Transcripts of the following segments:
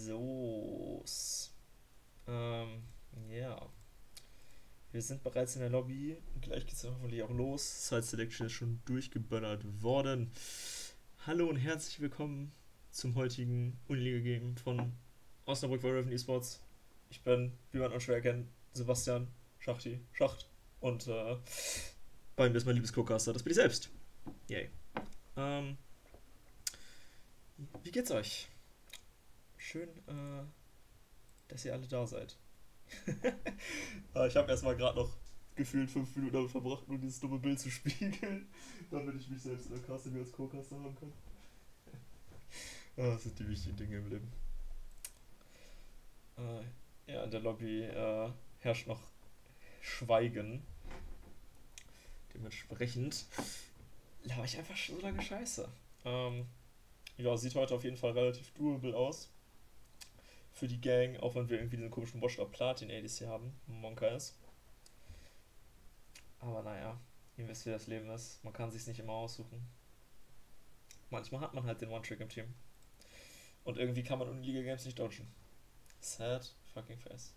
So. Ähm, ja. Wir sind bereits in der Lobby. Gleich geht es hoffentlich auch los. Side Selection ist schon durchgebönnert worden. Hallo und herzlich willkommen zum heutigen Uniliga-Game von Osnabrück bei Raven Esports. Ich bin, wie man unschwer erkennt, Sebastian Schacht. Und bei mir ist mein liebes Co-Caster, das bin ich selbst. Yay. Ähm, wie geht's euch? Schön, dass ihr alle da seid. Ich habe erstmal gerade noch gefühlt 5 Minuten damit verbracht, nur dieses dumme Bild zu spiegeln, damit ich mich selbst in der Caster wie als Co-Caster haben kann. Das sind die wichtigen Dinge im Leben. Ja, in der Lobby herrscht noch Schweigen. Dementsprechend laber ich einfach so lange Scheiße. Ja, sieht heute auf jeden Fall relativ doable aus. Für die Gang, auch wenn wir irgendwie diesen komischen Watchdog Platin ADC haben, Monka ist. Aber naja, ihr wisst, wie das Leben ist. Man kann sich's nicht immer aussuchen. Manchmal hat man halt den One-Trick im Team. Und irgendwie kann man Uniliga-Games nicht dodgen. Sad fucking face.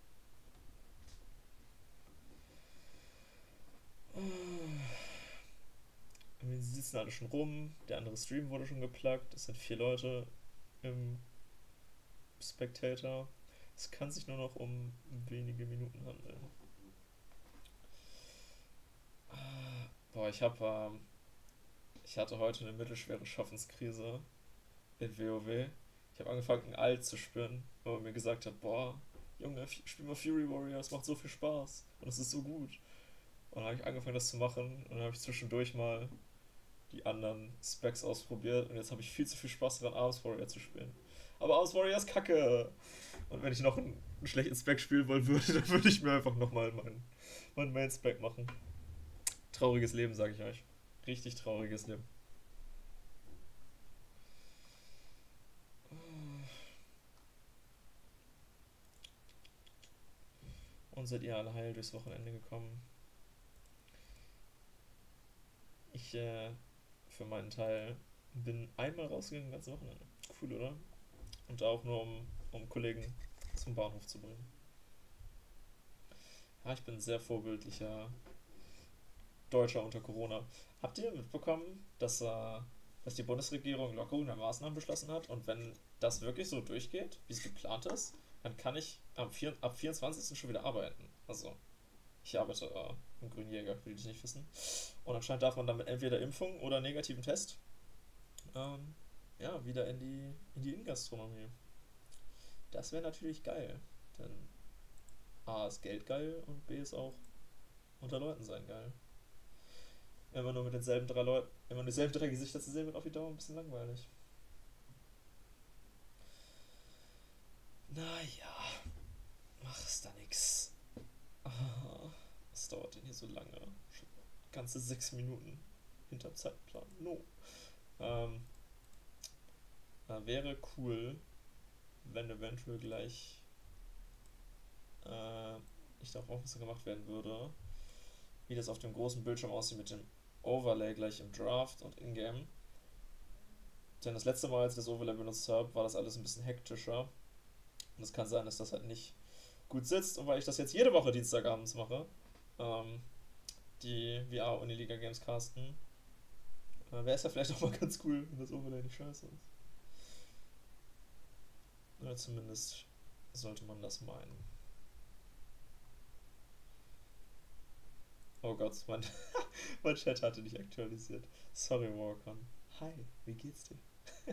Sie sitzen alle schon rum, der andere Stream wurde schon gepluggt, es sind 4 Leute im Spectator. Es kann sich nur noch um wenige Minuten handeln. Boah, ich hatte heute eine mittelschwere Schaffenskrise in WoW. Ich habe angefangen, ein Alt zu spielen, weil man mir gesagt hat, boah, Junge, spiel mal Fury Warrior, es macht so viel Spaß und es ist so gut. Und dann habe ich angefangen, das zu machen und dann habe ich zwischendurch mal die anderen Specs ausprobiert und jetzt habe ich viel zu viel Spaß daran, Arms Warrior zu spielen. Aber Arms Warrior ist kacke! Und wenn ich noch einen schlechten Spec spielen wollen würde, dann würde ich mir einfach nochmal meinen Main-Spec machen. Trauriges Leben, sage ich euch. Richtig trauriges Leben. Und seid ihr alle heil durchs Wochenende gekommen? Ich, für meinen Teil, bin einmal rausgegangen, das ganze Wochenende. Cool, oder? Und auch nur, um Kollegen zum Bahnhof zu bringen. Ja, ich bin ein sehr vorbildlicher Deutscher unter Corona. Habt ihr mitbekommen, dass die Bundesregierung Lockerung der Maßnahmen beschlossen hat? Und wenn das wirklich so durchgeht, wie es geplant ist, dann kann ich ab 24. schon wieder arbeiten. Also, ich arbeite im Grünen Jäger, für die es nicht wissen. Und anscheinend darf man dann mit entweder Impfung oder negativen Test ja, wieder in die Innengastronomie. Das wäre natürlich geil. Denn A ist Geld geil und B ist auch unter Leuten sein geil. Immer nur mit denselben 3 Leuten, immer dieselben 3 Gesichter zu sehen, wird auf die Dauer ein bisschen langweilig. Naja, mach es da nix. Was dauert denn hier so lange? Schon ganze 6 Minuten hinterm Zeitplan. No. Wäre cool, wenn eventuell gleich ich darauf aufmerksam gemacht werden würde, wie das auf dem großen Bildschirm aussieht mit dem Overlay gleich im Draft und Ingame. Denn das letzte Mal, als ich das Overlay benutzt habe, war das alles ein bisschen hektischer. Und es kann sein, dass das halt nicht gut sitzt. Und weil ich das jetzt jede Woche Dienstagabends mache, die VR-Uniliga Games casten, wäre es ja vielleicht auch mal ganz cool, wenn das Overlay nicht scheiße ist. Oder zumindest sollte man das meinen. Oh Gott, mein Chat hatte nicht aktualisiert. Sorry, Walker. Hi, wie geht's dir?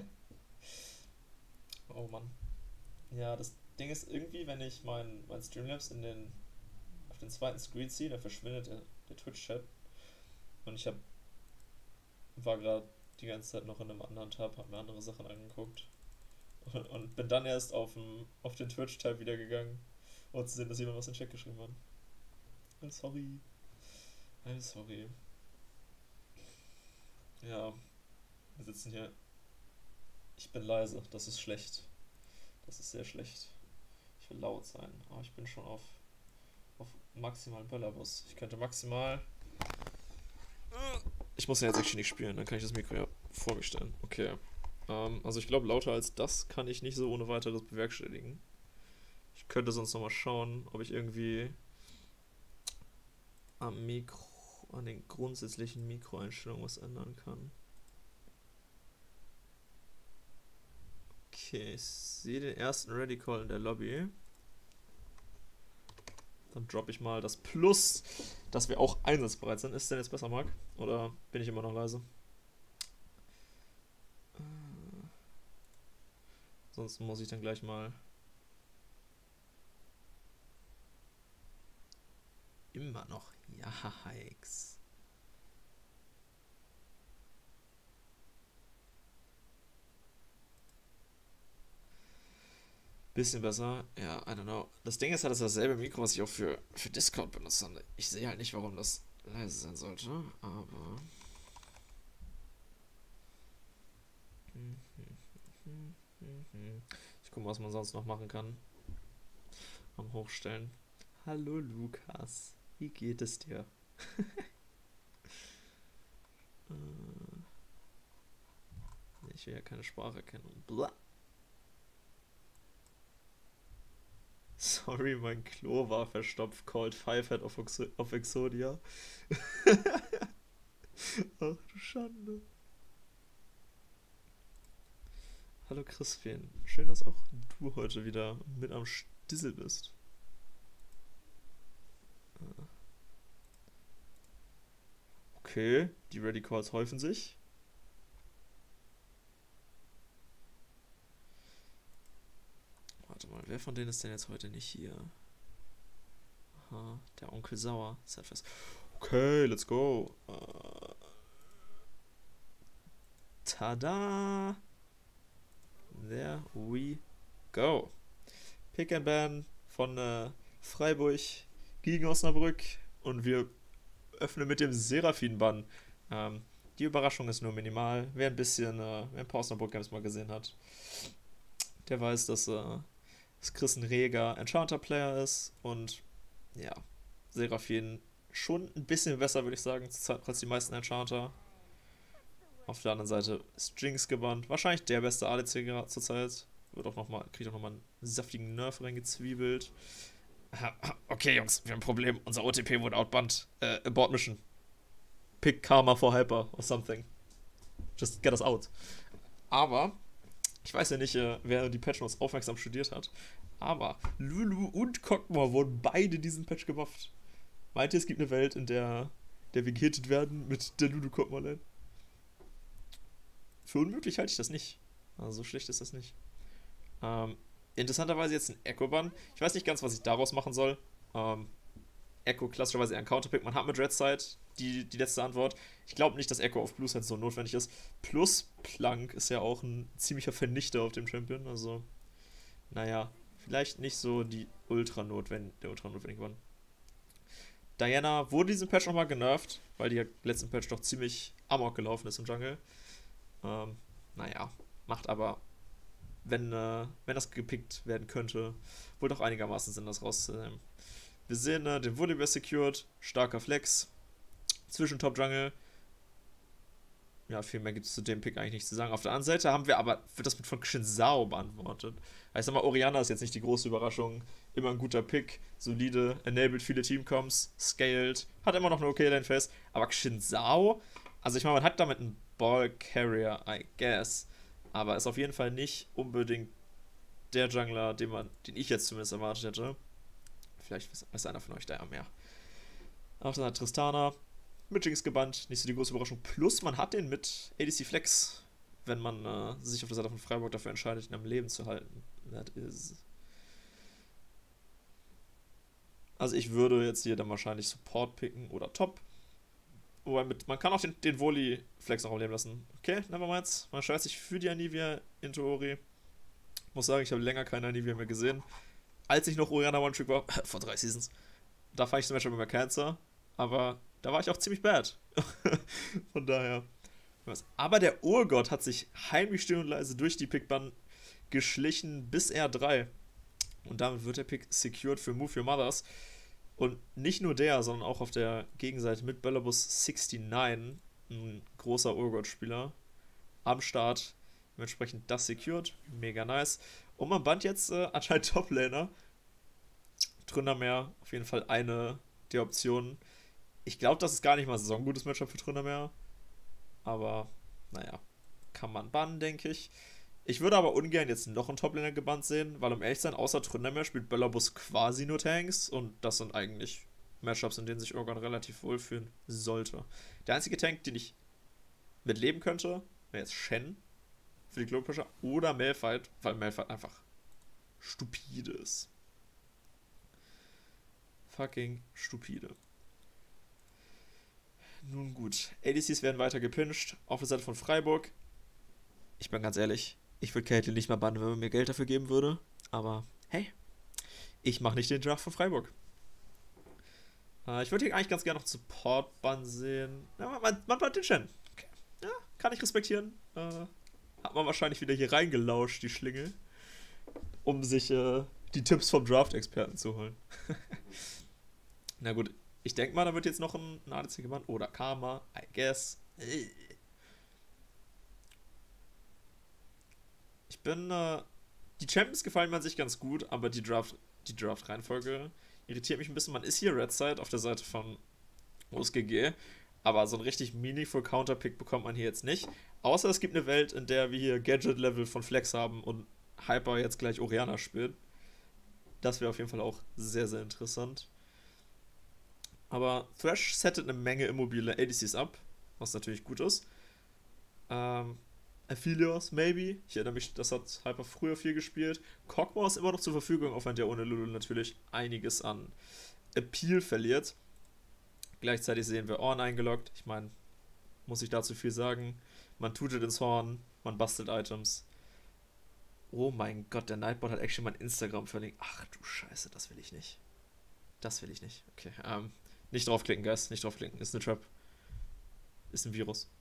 Oh Mann. Ja, das Ding ist irgendwie, wenn ich mein Streamlabs auf den zweiten Screen ziehe, dann verschwindet der Twitch-Chat. Und war gerade die ganze Zeit noch in einem anderen Tab, hab mir andere Sachen angeguckt. Und bin dann erst auf den Twitch-Tab wieder gegangen, um zu sehen, dass jemand was in den Chat geschrieben hat. I'm sorry. I'm sorry. Ja, wir sitzen hier. Ich bin leise, das ist schlecht. Das ist sehr schlecht. Ich will laut sein, aber ich bin schon auf maximalen Böllerbus. Ich könnte maximal. Ich muss ja jetzt actually nicht spielen, dann kann ich das Mikro ja vor mir stellen. Okay. Also ich glaube, lauter als das kann ich nicht so ohne weiteres bewerkstelligen. Ich könnte sonst nochmal schauen, ob ich irgendwie am Mikro, an den grundsätzlichen Mikroeinstellungen was ändern kann. Okay, ich sehe den ersten Ready Call in der Lobby. Dann droppe ich mal das Plus, dass wir auch einsatzbereit sind. Ist denn jetzt besser, Marc? Oder bin ich immer noch leise? Sonst muss ich dann gleich mal immer noch. Ja, Hikes. Bisschen besser. Ja, I don't know. Das Ding ist halt, das ist dasselbe Mikro, was ich auch für Discord benutze. Und ich sehe halt nicht, warum das leise sein sollte. Aber. Ich gucke mal, was man sonst noch machen kann. Am Hochstellen. Hallo Lukas. Wie geht es dir? Ich will ja keine Spracherkennung. Blah. Sorry, mein Klo war verstopft. Called Fivehead of Exodia. Ach du Schande. Hallo Crispin. Schön, dass auch du heute wieder mit am Stissel bist. Okay, die Ready Calls häufen sich. Warte mal, wer von denen ist denn jetzt heute nicht hier? Aha, der Onkel Sauer. Setfest. Okay, let's go. Tada! There we go. Pick and Ban von Freiburg gegen Osnabrück. Und wir öffnen mit dem Seraphin-Bann. Die Überraschung ist nur minimal. Wer ein paar Osnabrück-Games mal gesehen hat, der weiß, dass Chris ein reger Enchanter-Player ist. Und ja, Seraphin schon ein bisschen besser, würde ich sagen, als die meisten Enchanter. Auf der anderen Seite ist Jinx gebannt. Wahrscheinlich der beste ADC zurzeit. Kriegt auch nochmal einen saftigen Nerf reingezwiebelt. Okay, Jungs, wir haben ein Problem. Unser OTP wurde outbannt. Abort Mission. Pick Karma for Hyper or something. Just get us out. Aber, ich weiß ja nicht, wer die Patch Notes aufmerksam studiert hat. Aber Lulu und Cockmore wurden beide diesen Patch gebufft. Meint ihr, es gibt eine Welt, in der wir gehittet werden mit der Lulu-Cockmore-Lane? Für unmöglich halte ich das nicht. Also so schlecht ist das nicht. Interessanterweise jetzt ein Echo-Bann. Ich weiß nicht ganz, was ich daraus machen soll. Echo klassischerweise eher ein Counterpick. Man hat mit Red Side die letzte Antwort. Ich glaube nicht, dass Echo auf Blue Side so notwendig ist. Plus Plank ist ja auch ein ziemlicher Vernichter auf dem Champion. Also, naja, vielleicht nicht so der ultra-notwendige Bann. Diana wurde diesen Patch nochmal genervt, weil die letzten Patch doch ziemlich amok gelaufen ist im Jungle. Naja, macht aber, wenn das gepickt werden könnte, wohl doch einigermaßen Sinn, das rauszunehmen. Wir sehen den Volibear secured, starker Flex, zwischen Top Jungle. Ja, viel mehr gibt es zu dem Pick eigentlich nicht zu sagen. Auf der anderen Seite wird das mit von Xin Zhao beantwortet. Ich sag mal, Orianna ist jetzt nicht die große Überraschung. Immer ein guter Pick, solide, enabled viele Teamcomps, scaled, hat immer noch eine okay Lane-Phase. Aber Xin Zhao, also ich meine, man hat damit einen Ball Carrier, I guess. Aber ist auf jeden Fall nicht unbedingt der Jungler, den ich jetzt zumindest erwartet hätte. Vielleicht weiß einer von euch da ja mehr. Auch dann hat Tristana mit Jinx gebannt, nicht so die große Überraschung. Plus man hat den mit ADC Flex, wenn man sich auf der Seite von Freiburg dafür entscheidet, ihn am Leben zu halten. That is. Also ich würde jetzt hier dann wahrscheinlich Support picken oder Top. Wobei man kann auch den Volley-Flex noch am Leben lassen. Okay, nevermind. Man scheißt sich für die Anivia in Theorie. Muss sagen, ich habe länger keine Anivia mehr gesehen. Als ich noch Orianna One-Trick war, vor 3 Seasons, da fand ich zum Beispiel immer Cancer. Aber da war ich auch ziemlich bad. Von daher. Aber der Urgott hat sich heimlich still und leise durch die Pickbahn geschlichen bis R3. Und damit wird der Pick secured für Move Your Mothers. Und nicht nur der, sondern auch auf der Gegenseite mit Bellabus 69, ein großer Urgott-Spieler, am Start. Dementsprechend das secured. Mega nice. Und man bannt jetzt anscheinend Top-Laner. Tründermeer auf jeden Fall eine der Optionen. Ich glaube, das ist gar nicht mal so ein gutes Matchup für Tründermeer. Aber, naja, kann man bannen, denke ich. Ich würde aber ungern jetzt noch einen Top-Laner gebannt sehen, weil um ehrlich zu sein, außer Tründermeer spielt Bellabus quasi nur Tanks und das sind eigentlich Matchups, in denen sich Urgon relativ wohlfühlen sollte. Der einzige Tank, den ich mitleben könnte, wäre jetzt Shen für die Globepusher oder Malphite, weil Malphite einfach stupide ist. Fucking stupide. Nun gut, ADCs werden weiter gepinscht auf der Seite von Freiburg. Ich bin ganz ehrlich, ich würde Caitlyn nicht mal bannen, wenn man mir Geld dafür geben würde. Aber hey, ich mache nicht den Draft von Freiburg. Ich würde hier eigentlich ganz gerne noch Support-Bann sehen. Ja, man bannt den Shen. Okay. Ja, kann ich respektieren. Hat man wahrscheinlich wieder hier reingelauscht, die Schlinge, um sich die Tipps vom Draft-Experten zu holen. Na gut, ich denke mal, da wird jetzt noch ein ADC gebannt. Oder Karma, I guess. Ich bin, die Champions gefallen mir an sich ganz gut, aber die Draft-Reihenfolge irritiert mich ein bisschen. Man ist hier Red Side auf der Seite von OSGG, aber so ein richtig meaningful Counterpick bekommt man hier jetzt nicht. Außer es gibt eine Welt, in der wir hier Gadget-Level von Flex haben und Hyper jetzt gleich Orianna spielt. Das wäre auf jeden Fall auch sehr, sehr interessant. Aber Thresh settet eine Menge immobile ADCs ab, was natürlich gut ist. Aphelios, maybe. Ich erinnere mich, das hat Hyper früher viel gespielt. Kog'Maw ist immer noch zur Verfügung, auch wenn der ohne Lulu natürlich einiges an Appeal verliert. Gleichzeitig sehen wir Ornn eingeloggt. Ich meine, muss ich dazu viel sagen. Man tutet ins Horn, man bastelt Items. Oh mein Gott, der Nightbot hat actually mein Instagram verlinkt. Ach du Scheiße, das will ich nicht. Das will ich nicht. Okay, nicht draufklicken, Guys. Nicht draufklicken. Ist eine Trap. Ist ein Virus.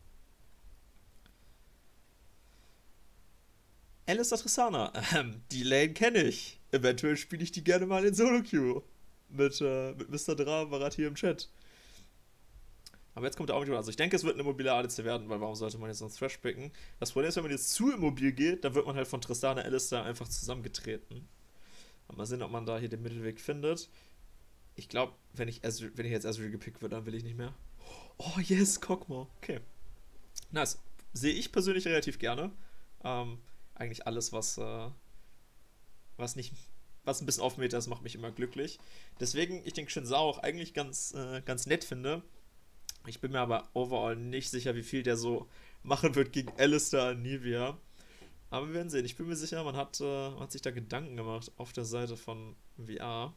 Alistair Tristana. Die Lane kenne ich. Eventuell spiele ich die gerne mal in Solo-Queue. Mit Mr. Dramarat hier im Chat. Aber jetzt kommt der auch nicht mehr. Also ich denke, es wird eine mobile ADC werden, weil warum sollte man jetzt so einen Thresh picken? Das Problem ist, wenn man jetzt zu immobil geht, dann wird man halt von Tristana und Alistair einfach zusammengetreten. Mal sehen, ob man da hier den Mittelweg findet. Ich glaube, wenn ich jetzt Ezreal gepickt wird, dann will ich nicht mehr. Oh yes, Kog'Maw. Okay. Nice. Sehe ich persönlich relativ gerne. Eigentlich alles, was nicht, was ein bisschen Off-Meter ist, macht mich immer glücklich. Deswegen, ich denke, Shinzao auch eigentlich ganz nett finde. Ich bin mir aber overall nicht sicher, wie viel der so machen wird gegen Alistair und Nivea. Aber wir werden sehen. Ich bin mir sicher, man hat sich da Gedanken gemacht auf der Seite von VR.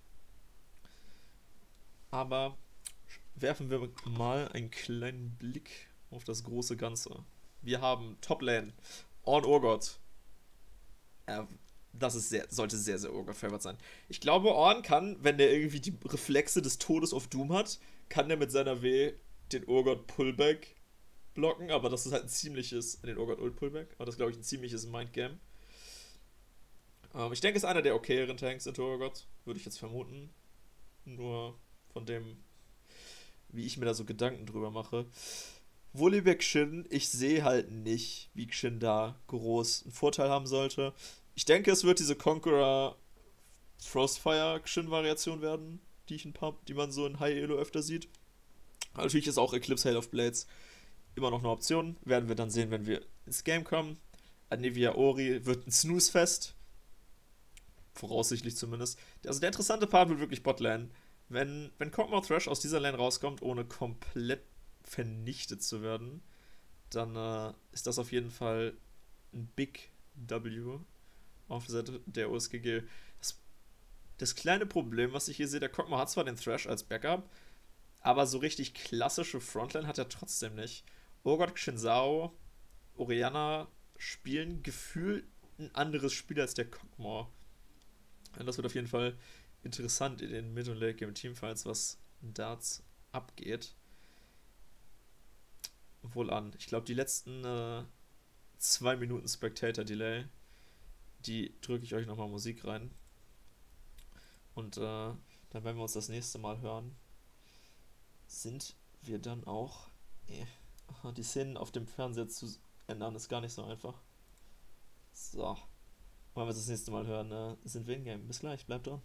Aber werfen wir mal einen kleinen Blick auf das große Ganze. Wir haben Top-Lane, Ornn Urgot. Das ist sollte sehr, sehr Urgot-favored sein. Ich glaube, Ornn kann, wenn der irgendwie die Reflexe des Todes auf Doom hat, kann der mit seiner W den Urgot-Pullback blocken, aber das ist halt ein ziemliches, den Urgot-Ult-Pullback, aber das ist, glaube ich, ein ziemliches Mindgame. Ich denke, es ist einer der okayeren Tanks in Urgot, würde ich jetzt vermuten. Nur von dem, wie ich mir da so Gedanken drüber mache. Volibear Xin, ich sehe halt nicht, wie Xin da groß einen Vorteil haben sollte. Ich denke, es wird diese Conqueror Frostfire Xin-Variation werden, die man so in High Elo öfter sieht. Natürlich ist auch Eclipse Hail of Blades immer noch eine Option. Werden wir dann sehen, wenn wir ins Game kommen. Anivia Ori wird ein Snooze-Fest. Voraussichtlich zumindest. Also der interessante Part wird wirklich Botlane. Wenn Kog'Maw Thresh aus dieser Lane rauskommt, ohne komplett vernichtet zu werden, dann ist das auf jeden Fall ein Big W auf der Seite der OSGG. Das kleine Problem, was ich hier sehe, der Kog'Maw hat zwar den Thresh als Backup, aber so richtig klassische Frontline hat er trotzdem nicht. Urgot, Shinzao, Orianna spielen gefühlt ein anderes Spiel als der Kog'Maw. Und das wird auf jeden Fall interessant in den Mid- und Late-Game-Teamfights, was Darts abgeht. Wohl an. Ich glaube, die letzten 2 Minuten Spectator-Delay, die drücke ich euch nochmal Musik rein. Und dann werden wir uns das nächste Mal hören. Sind wir dann auch die Szenen auf dem Fernseher ändern ist gar nicht so einfach. So, wollen wir uns das nächste Mal hören, sind wir in-game. Bis gleich, bleibt dran.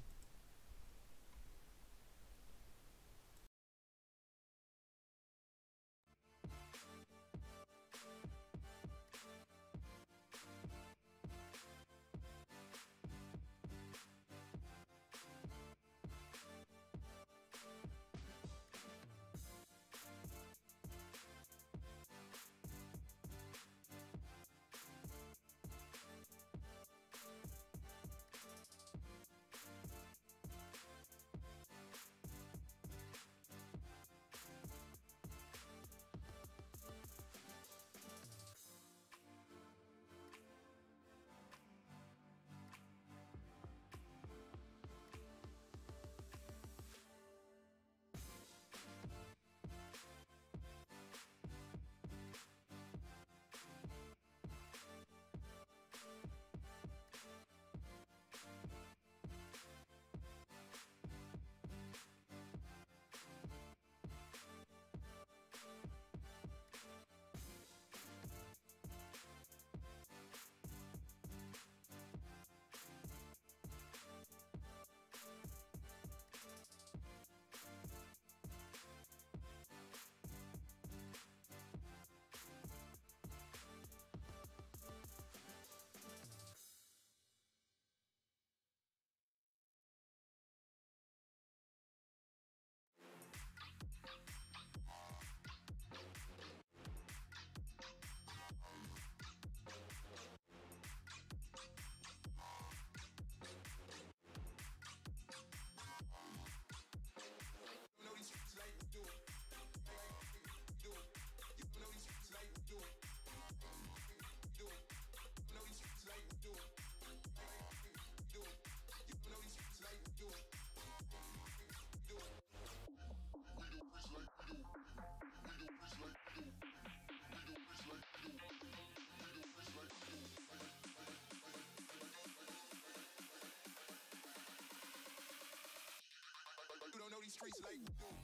You don't know these streets like we do.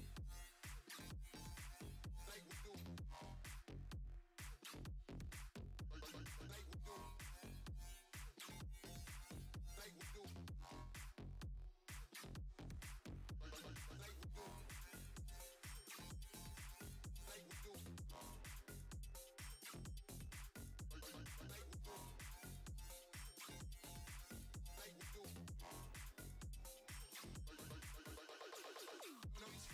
Like we do. Like we do. Like we do. Like we do. Like we do. Like we do. Like we do.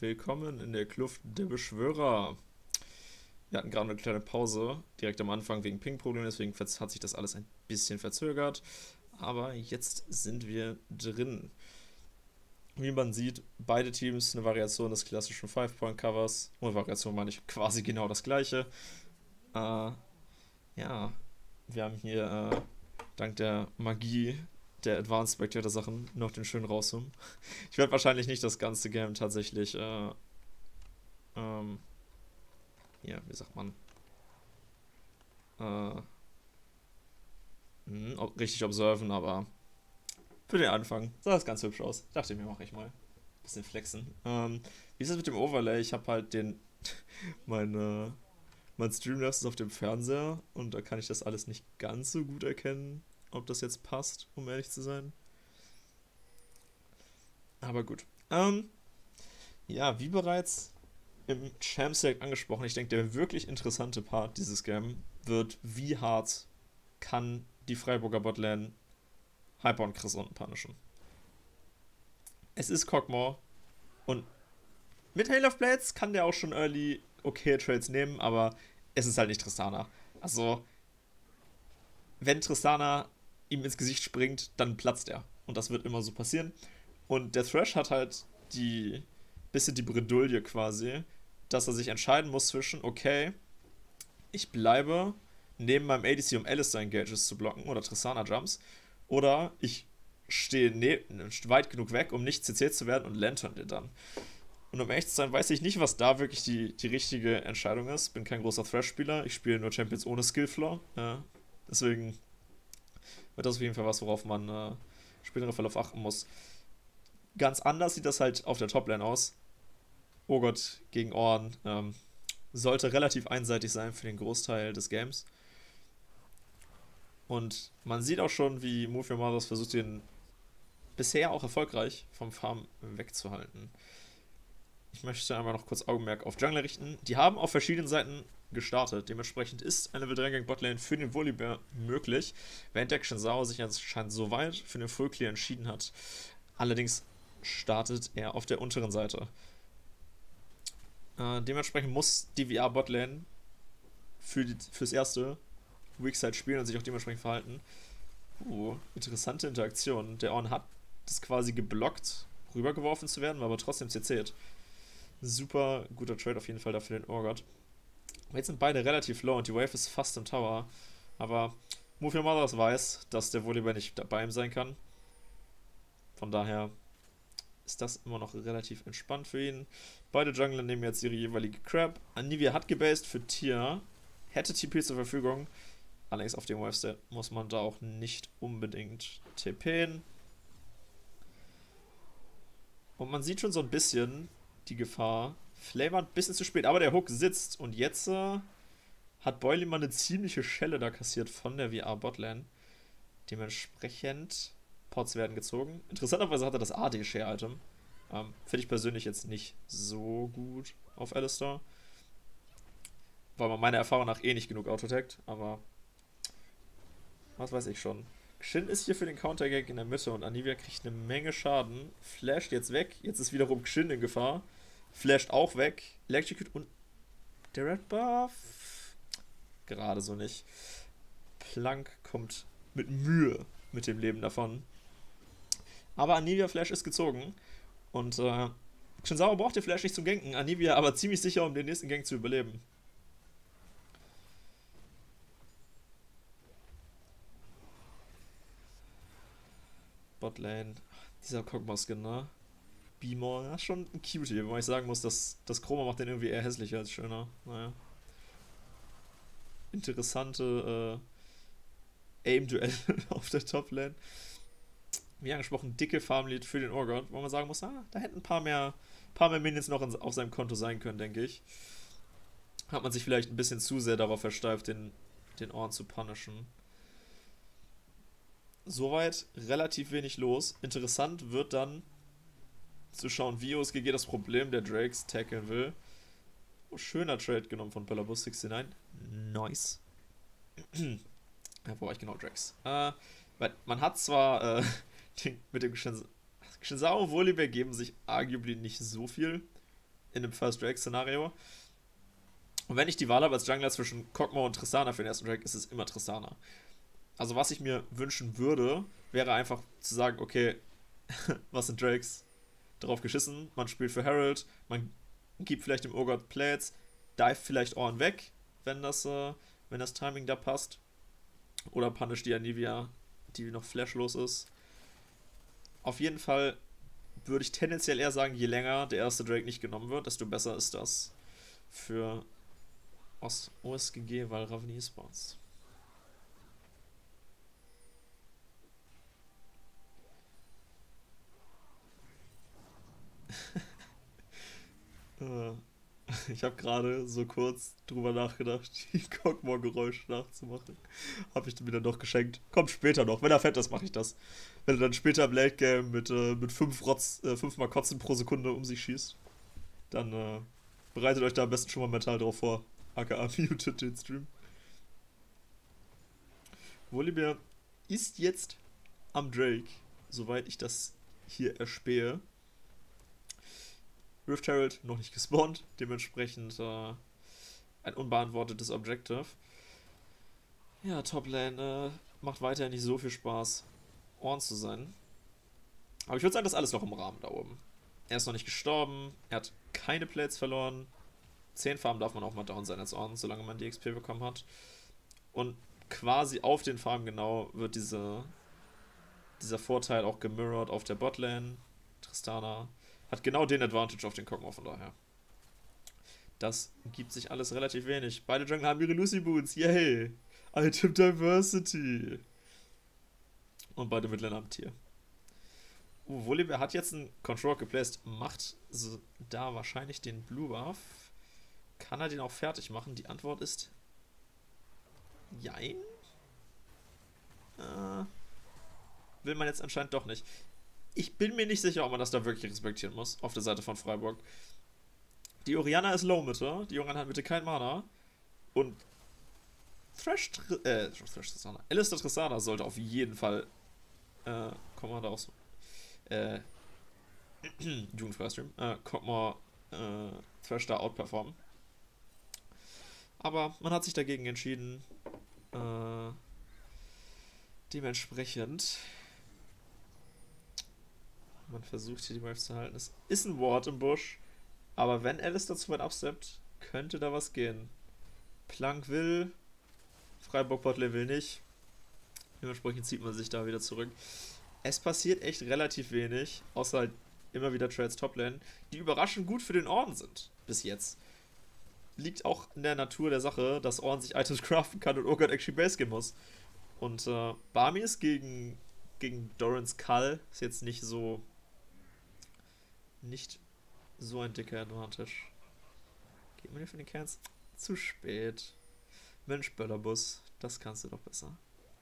willkommen in der Kluft der Beschwörer. Wir hatten gerade eine kleine Pause, direkt am Anfang wegen Ping-Problemen, deswegen hat sich das alles ein bisschen verzögert. Aber jetzt sind wir drin. Wie man sieht, beide Teams eine Variation des klassischen Five-Point-Covers. Ohne Variation meine ich quasi genau das gleiche. Ja, wir haben hier dank der Magie der Advanced Spectator Sachen noch den schönen Rausum. Ich werde wahrscheinlich nicht das ganze Game tatsächlich, ja, wie sagt man, richtig observen, aber für den Anfang sah das ganz hübsch aus. Dachte mir, mache ich mal. Bisschen flexen. Wie ist das mit dem Overlay? Ich habe halt mein Streamlabs ist auf dem Fernseher und da kann ich das alles nicht ganz so gut erkennen, ob das jetzt passt, um ehrlich zu sein. Aber gut. Ja, wie bereits im Champ Select angesprochen, ich denke, der wirklich interessante Part dieses Game wird, wie hart kann die Freiburger Botlane Hyper und Chris unten punishen. Es ist Kog'Maw und mit Hail of Blades kann der auch schon early okay Trades nehmen, aber es ist halt nicht Tristana. Also, wenn Tristana ihm ins Gesicht springt, dann platzt er. Und das wird immer so passieren. Und der Thresh hat halt bisschen die Bredouille quasi, dass er sich entscheiden muss zwischen, okay, ich bleibe neben meinem ADC, um Alistar Engages zu blocken oder Tristana Jumps, oder ich stehe weit genug weg, um nicht CC zu werden und lantern den dann. Und um ehrlich zu sein, weiß ich nicht, was da wirklich die richtige Entscheidung ist. Bin kein großer Thresh-Spieler, ich spiele nur Champions ohne Skillfloor. Deswegen wird das auf jeden Fall was, worauf man später Verlauf achten muss. Ganz anders sieht das halt auf der Toplane aus. Urgot gegen Ornn sollte relativ einseitig sein für den Großteil des Games. Und man sieht auch schon, wie Move Your Mothers versucht, den bisher auch erfolgreich vom Farm wegzuhalten. Ich möchte einmal noch kurz Augenmerk auf Jungler richten. Die haben auf verschiedenen Seiten gestartet. Dementsprechend ist eine Bedrängung Botlane für den Volibear möglich, während der Xianzao sich anscheinend so weit für den Full Clear entschieden hat. Allerdings startet er auf der unteren Seite. Dementsprechend muss die VR Botlane fürs erste Weakside spielen und sich auch dementsprechend verhalten. Interessante Interaktion. Der Ornn hat das quasi geblockt, rübergeworfen zu werden, war aber trotzdem CC'd. Super guter Trade auf jeden Fall dafür den Urgot. Jetzt sind beide relativ low und die Wave ist fast im Tower. Aber Move Your Mothers weiß, dass der Volibear nicht bei ihm sein kann. Von daher ist das immer noch relativ entspannt für ihn. Beide Jungler nehmen jetzt ihre jeweilige Crab. Anivia hat gebased für Tia. Hätte TP zur Verfügung. Allerdings auf dem Wave-Stat muss man da auch nicht unbedingt TPen. Und man sieht schon so ein bisschen die Gefahr. Flavor ein bisschen zu spät, aber der Hook sitzt. Und jetzt hat Boilie mal eine ziemliche Schelle da kassiert von der VR Botlane. Dementsprechend Pots werden gezogen. Interessanterweise hat er das AD-Share-Item. Finde ich persönlich jetzt nicht so gut auf Alistar. Weil man meiner Erfahrung nach nicht genug autotaggt, aber was weiß ich schon. Xin ist hier für den Countergag in der Mitte und Anivia kriegt eine Menge Schaden. Flasht jetzt weg. Jetzt ist wiederum Xin in Gefahr. Flasht auch weg. Electrocute und der Red Buff. Gerade so nicht. Plank kommt mit Mühe mit dem Leben davon. Aber Anivia Flash ist gezogen. Und Xianzao braucht den Flash nicht zum Ganken. Anivia aber ziemlich sicher, um den nächsten Gang zu überleben. Botlane. Dieser Kog'Maw-Skin, ne? Beamor, ja, schon ein Cutie, wobei ich sagen muss, dass das Chroma macht den irgendwie eher hässlicher als schöner. Naja. Interessante Aim-Duell auf der Toplane. Wie angesprochen, dicke Farmlead für den Urgot, wo man sagen muss, da hätten ein paar mehr Minions noch auf seinem Konto sein können, denke ich. Hat man sich vielleicht ein bisschen zu sehr darauf versteift, den Ornn zu punishen. Soweit relativ wenig los. Interessant wird dann zu schauen, wie OSGG das Problem der Drakes tackeln will. Oh, schöner Trade genommen von Pelabus69. Nice. Ja, wo war ich genau? Drakes. Weil man hat zwar mit dem Xianzao und Volibear geben sich arguably nicht so viel. in dem First Drake-Szenario. Und wenn ich die Wahl habe als Jungler zwischen Kog'Maw und Tristana für den ersten Drake, ist es immer Tristana. Also was ich mir wünschen würde, wäre einfach zu sagen, okay, was sind Drakes? Drauf geschissen, man spielt für man gibt vielleicht dem Urgot Plates, dive vielleicht Ornn weg, wenn das Timing da passt. Oder punish die Anivia, die noch flashlos ist. Auf jeden Fall würde ich tendenziell eher sagen, je länger der erste Drake nicht genommen wird, desto besser ist das für OSGG, weil Ravni spawns. Ich habe gerade so kurz drüber nachgedacht, die Kog'Maw-Geräusche nachzumachen. Habe ich mir dann doch geschenkt. Kommt später noch. Wenn er fett ist, mache ich das. Wenn er dann später im Late Game mit 5 Mal Kotzen pro Sekunde um sich schießt, dann bereitet euch da am besten schon mal mental drauf vor. AKA mutet den Stream. Volibear ist jetzt am Drake, soweit ich das hier erspähe. Rift Herald noch nicht gespawnt, dementsprechend ein unbeantwortetes Objective. Ja, Toplane macht weiterhin nicht so viel Spaß, Ornn zu sein. Aber ich würde sagen, das ist alles noch im Rahmen da oben. Er ist noch nicht gestorben, er hat keine Plates verloren. 10 Farben darf man auch mal down sein als Ornn, solange man die XP bekommen hat. Und quasi auf den Farben genau wird dieser Vorteil auch gemirrored auf der Botlane. Tristana hat genau den Advantage auf den Kog'Maw, von daher. Das gibt sich alles relativ wenig. Beide Jungler haben ihre Lucy Boots, yay! Item Diversity! Und beide Midlaner am Tier. Volibear hat jetzt einen Control geplaced, macht da wahrscheinlich den Blue Buff. Kann er den auch fertig machen? Die Antwort ist jein. Will man jetzt anscheinend doch nicht. Ich bin mir nicht sicher, ob man das da wirklich respektieren muss, auf der Seite von Freiburg. Die Orianna ist Low-Mitte, die Orianna hat Mitte kein Mana. Und Tristana. Alistar Tristana sollte auf jeden Fall Commander aus Jugendfreistream Kog'Maw Thresh da outperformen. Aber man hat sich dagegen entschieden. Dementsprechend man versucht hier die Waves zu halten. Es ist ein Ward im Busch. Aber wenn Alistar zu weit absteppt, könnte da was gehen. Plank will. Freiburg Botlane will nicht. Dementsprechend zieht man sich da wieder zurück. Es passiert echt relativ wenig. Außer halt immer wieder Trades Toplane, die überraschend gut für den Ornn sind. Bis jetzt. Liegt auch in der Natur der Sache, dass Ornn sich Items craften kann und Urgot actually Base gehen muss. Und Barmies gegen Doran's Cull ist jetzt nicht so ein dicker Advantage. Geht man hier für den Cairns? Zu spät. Mensch, Böllerbus, das kannst du doch besser.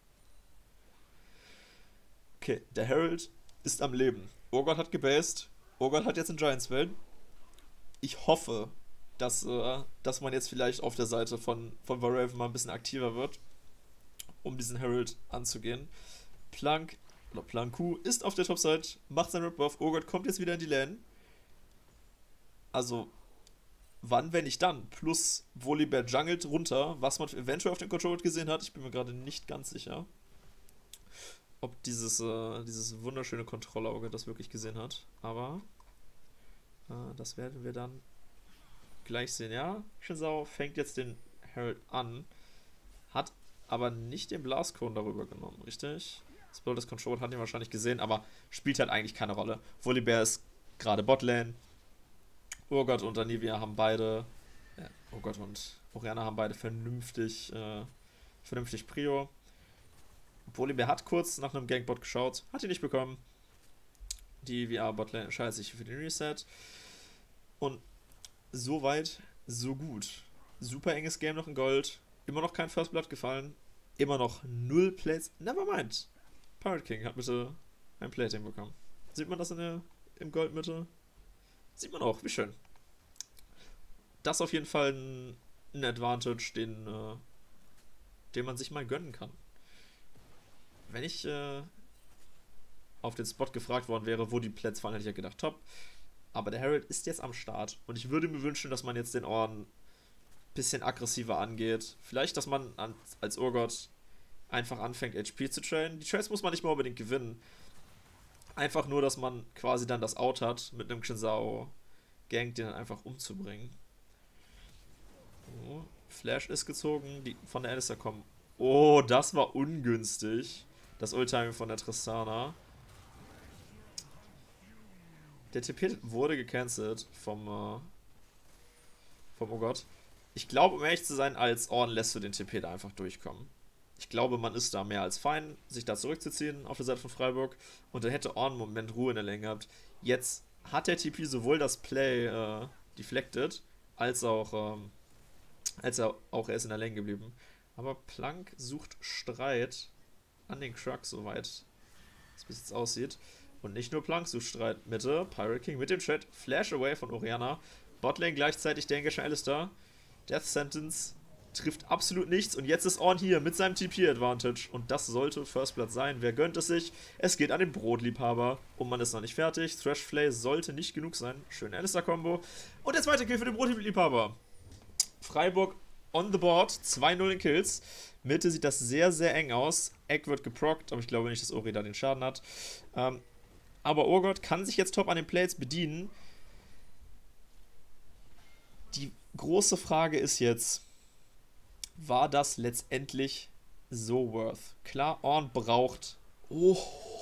Okay, der Herald ist am Leben. Urgot hat gebased. Urgot hat jetzt einen Giants Welt. Ich hoffe, dass man jetzt vielleicht auf der Seite von Varaven mal ein bisschen aktiver wird, um diesen Herald anzugehen. Plank Q ist auf der Topside, macht seinen Rip-Buff. Urgot kommt jetzt wieder in die Lane. Also, wann, wenn nicht dann? Plus Volibear jungelt runter, was man eventuell auf dem Control gesehen hat. Ich bin mir gerade nicht ganz sicher, ob dieses wunderschöne Kontrollauge das wirklich gesehen hat. Aber das werden wir dann gleich sehen. Ja, Shinzao fängt jetzt den Herald an, hat aber nicht den Blastcone darüber genommen, richtig? Das Control hat ihn wahrscheinlich gesehen, aber spielt halt eigentlich keine Rolle. Volibear ist gerade Botlane. Urgot und Anivia haben beide, Urgot und Orianna haben beide vernünftig Prio. Volibear hat kurz nach einem Gangbot geschaut, hat ihn nicht bekommen. Die VR-Botlane entscheidet sich für den Reset. Und so weit, so gut. Super enges Game noch in Gold. Immer noch kein First Blood gefallen. Immer noch 0 Plates. Nevermind. Pirate King hat bitte ein Plating bekommen. Sieht man das im Goldmitte? Sieht man auch, wie schön. Das ist auf jeden Fall ein Advantage, den man sich mal gönnen kann. Wenn ich auf den Spot gefragt worden wäre, wo die Plätze fallen, hätte ich ja gedacht, top. Aber der Herald ist jetzt am Start. Und ich würde mir wünschen, dass man jetzt den Orden ein bisschen aggressiver angeht. Vielleicht, dass man als Urgot einfach anfängt, HP zu traden. Die Trades muss man nicht mal unbedingt gewinnen. Einfach nur, dass man quasi dann das Out hat, mit einem Xinsao-Gang den dann einfach umzubringen. So, Flash ist gezogen, die von der Alistar kommen. Oh, das war ungünstig. Das Ultimate von der Tristana. Der TP wurde gecancelt vom oh Gott. Ich glaube, um ehrlich zu sein, als Orden lässt du den TP da einfach durchkommen. Ich glaube, man ist da mehr als fein, sich da zurückzuziehen auf der Seite von Freiburg. Und dann hätte Orden einen Moment Ruhe in der Lane gehabt. Jetzt hat der TP sowohl das Play deflected, als auch er ist in der Lane geblieben. Aber Plank sucht Streit an den Krug, soweit es bis jetzt aussieht. Und nicht nur Plank sucht Streit. Mitte, Pirate King mit dem Chat. Flash away von Orianna. Botlane gleichzeitig der engaged Alistar. Death Sentence trifft absolut nichts. Und jetzt ist Ornn hier mit seinem TP-Advantage. Und das sollte First Blood sein. Wer gönnt es sich? Es geht an den Brotliebhaber. Und man ist noch nicht fertig. Thrash Flay sollte nicht genug sein. Schöne Alistar-Kombo. Und der zweite Kill für den Brotliebhaber. Freiburg on the board. 2-0 in Kills. Mitte sieht das sehr, sehr eng aus. Egg wird geprockt, aber ich glaube nicht, dass Ori da den Schaden hat. Aber Urgot kann sich jetzt top an den Plates bedienen. Die große Frage ist jetzt, war das letztendlich so worth? Klar, Ornn braucht... Oh,